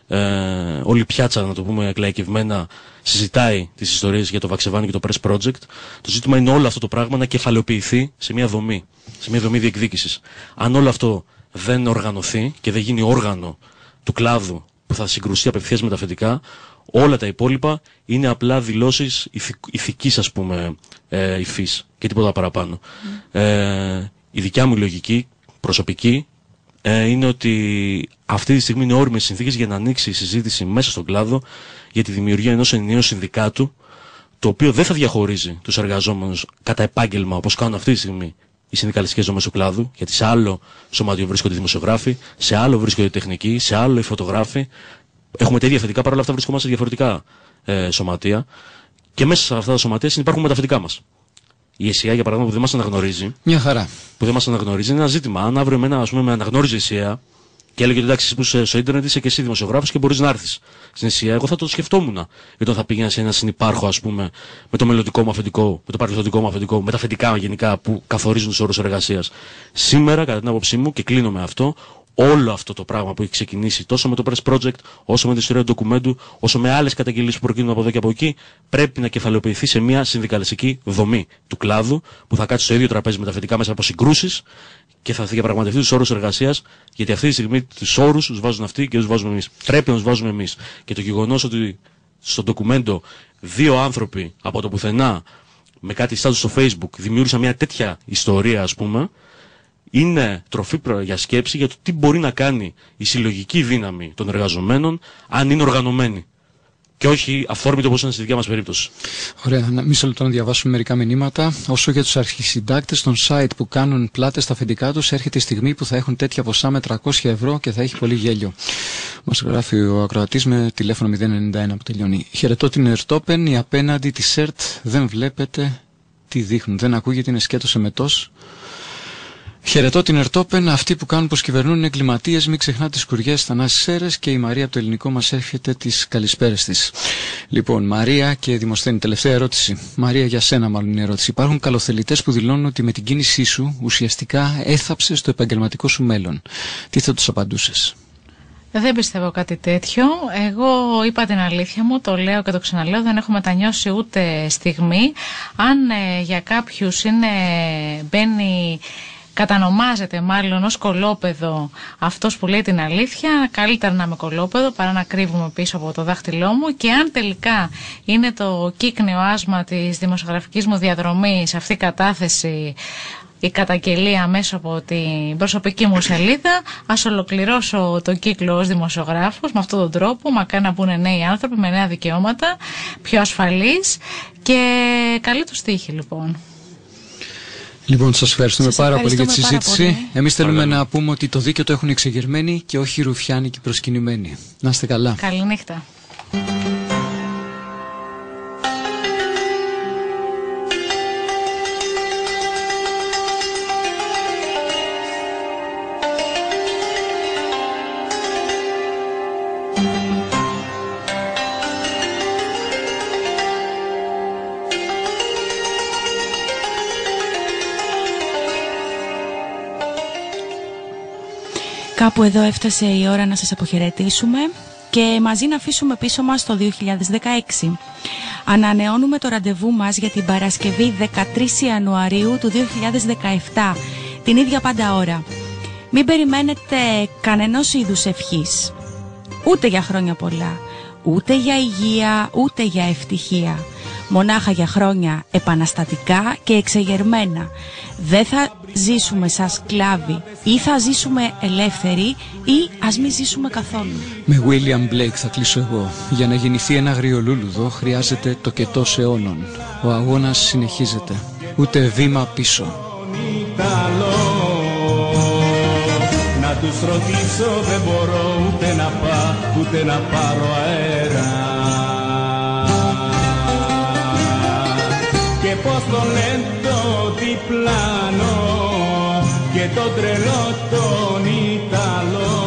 Speaker 5: Ε, όλη η πιάτσα, να το πούμε εκλαϊκευμένα, συζητάει τις ιστορίες για το Βαξεβάνι και το Press Project. Το ζήτημα είναι όλο αυτό το πράγμα να κεφαλαιοποιηθεί σε μια δομή, σε μια δομή διεκδίκησης. Αν όλο αυτό δεν οργανωθεί και δεν γίνει όργανο του κλάδου που θα συγκρουστεί απευθείας με τα αφεντικά, όλα τα υπόλοιπα είναι απλά δηλώσεις ηθικ, ηθικής, ας πούμε, ε, υφής και τίποτα παραπάνω. Mm. Ε, η δικιά μου λογική προσωπική ε, είναι ότι αυτή τη στιγμή είναι όριμες συνθήκες για να ανοίξει η συζήτηση μέσα στον κλάδο για τη δημιουργία ενός ενιαίου συνδικάτου, το οποίο δεν θα διαχωρίζει τους εργαζόμενους κατά επάγγελμα όπως κάνουν αυτή τη στιγμή οι συνδικαλιστικές δομές του κλάδου, γιατί σε άλλο σωματείο βρίσκονται οι δημοσιογράφοι, σε άλλο βρίσκονται οι τεχνικοί, σε άλλο οι φωτογράφοι. Έχουμε τα ίδια αφεντικά, παρόλα αυτά βρισκόμαστε σε διαφορετικά ε, σωματεία. Και μέσα σε αυτά τα σωματεία συνυπάρχουν με τα αφεντικά μας. Η ΕΣΥΑ, για παράδειγμα, που δεν μας αναγνωρίζει.
Speaker 2: Μια χαρά.
Speaker 5: Που δεν μας αναγνωρίζει, είναι ένα ζήτημα. Αν αύριο εμένα, ας πούμε, με αναγνώριζε η ΕΣΥΑ και έλεγε ότι εντάξει, εσύ που είσαι στο ίντερνετ είσαι και εσύ δημοσιογράφος και μπορείς να έρθεις στην ΕΣΥΑ, εγώ θα το σκεφτόμουν. Γιατί θα πήγαινα σε ένα συνυπάρχο, ας πούμε, με το μελλοντικό μου αφεντικό, με το παρελθοντικό μου αφεντικό, με τα αφεντικά γενικά που καθορίζουν τους όρους εργασίας. Σήμερα, κατά την άποψή μου, και κλείνω με αυτό, όλο αυτό το πράγμα που έχει ξεκινήσει τόσο με το Press Project, όσο με την ιστορία του ντοκουμέντου, όσο με άλλες καταγγελίες που προκύπτουν από εδώ και από εκεί, πρέπει να κεφαλαιοποιηθεί σε μια συνδικαλιστική δομή του κλάδου που θα κάτσει στο ίδιο τραπέζι με τα αφεντικά μέσα από συγκρούσεις και θα διαπραγματευτεί τους όρους εργασίας, γιατί αυτή τη στιγμή τους όρους τους βάζουν αυτοί και τους βάζουμε εμείς. Πρέπει να τους βάζουμε εμείς. Και το γεγονός ότι στο ντοκουμέντο δύο άνθρωποι από το πουθενά με κάτι στάτους στο Facebook δημιούργησαν μια τέτοια ιστορία, ας πούμε, είναι τροφή για σκέψη για το τι μπορεί να κάνει η συλλογική δύναμη των εργαζομένων αν είναι οργανωμένη. Και όχι αυθόρμητο όπως είναι στη δικιά μας περίπτωση.
Speaker 2: Ωραία. Μισό λεπτό να διαβάσουμε μερικά μηνύματα. Όσο για τους αρχισυντάκτες των site που κάνουν πλάτες στα αφεντικά τους, έρχεται η στιγμή που θα έχουν τέτοια ποσά με τριακόσια ευρώ και θα έχει πολύ γέλιο. Μας γράφει ο ακροατής με τηλέφωνο μηδέν ενενήντα ένα που τελειώνει. Χαιρετώ την Ερτόπεν, η απέναντι της ΕΡΤ δεν βλέπετε τι δείχνουν. Δεν ακούγεται, είναι σκέτο εμετός. Χαιρετώ την Ερτόπεν, αυτοί που κάνουν πως κυβερνούν είναι εγκληματίες, μην ξεχνάτε τις κουριές Θανάσης Σέρες, και η Μαρία από το ελληνικό μας έρχεται τις καλησπέρες της. Λοιπόν, Μαρία και Δημοσθένη, τελευταία ερώτηση. Μαρία, για σένα μάλλον είναι η ερώτηση. Υπάρχουν καλοθελητές που δηλώνουν ότι με την κίνησή σου ουσιαστικά έθαψες το επαγγελματικό σου μέλλον. Τι θα τους απαντούσες?
Speaker 4: Δεν πιστεύω κάτι τέτοιο. Εγώ είπα την αλήθεια μου, το λέω και το ξαναλέω, δεν έχω μετανιώσει ούτε στιγμή. Αν ε, για κάποιους είναι, μπαίνει... κατανομάζεται μάλλον ως κολόπεδο αυτός που λέει την αλήθεια, καλύτερα να είμαι κολόπεδο παρά να κρύβουμε πίσω από το δάχτυλό μου. Και αν τελικά είναι το κύκνιο άσμα της δημοσιογραφικής μου διαδρομής αυτή η κατάθεση, η καταγγελία μέσα από την προσωπική μου σελίδα, ας ολοκληρώσω το κύκλο ως δημοσιογράφος με αυτόν τον τρόπο, μακάρι να μπουν νέοι άνθρωποι με νέα δικαιώματα, πιο ασφαλείς, και καλή του τύχη λοιπόν.
Speaker 2: Λοιπόν, σας ευχαριστούμε
Speaker 4: σας
Speaker 2: πάρα πολύ για τη συζήτηση. Εμείς θέλουμε
Speaker 5: Παρακαλώ.
Speaker 2: να πούμε ότι το δίκαιο το έχουν εξεγερμένοι και όχι ρουφιάνοι και προσκυνημένοι. Να είστε καλά.
Speaker 4: Καληνύχτα.
Speaker 1: Κάπου εδώ έφτασε η ώρα να σας αποχαιρετήσουμε και μαζί να αφήσουμε πίσω μας το δύο χιλιάδες δεκαέξι. Ανανεώνουμε το ραντεβού μας για την Παρασκευή δεκατρείς Ιανουαρίου του δύο χιλιάδες δεκαεπτά, την ίδια πάντα ώρα. Μην περιμένετε κανενός είδους ευχής, ούτε για χρόνια πολλά, ούτε για υγεία, ούτε για ευτυχία. Μονάχα για χρόνια επαναστατικά και εξεγερμένα. Δεν θα ζήσουμε σαν σκλάβοι, ή θα ζήσουμε ελεύθεροι, ή ας μην ζήσουμε καθόλου.
Speaker 2: Με William Blake θα κλείσω εγώ. Για να γεννηθεί ένα αγριολούλουδο χρειάζεται το κετός αιώνων. Ο αγώνας συνεχίζεται, ούτε βήμα πίσω.
Speaker 7: Να τους ρωτήσω δεν μπορώ ούτε να πάω, ούτε να πάρω αέρα. Και πώς το λένε το διπλάνο και το τρελό τον Ιταλό.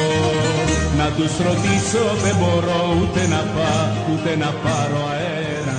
Speaker 7: Να τους ρωτήσω δεν μπορώ ούτε να πάω, ούτε να πάρω αέρα.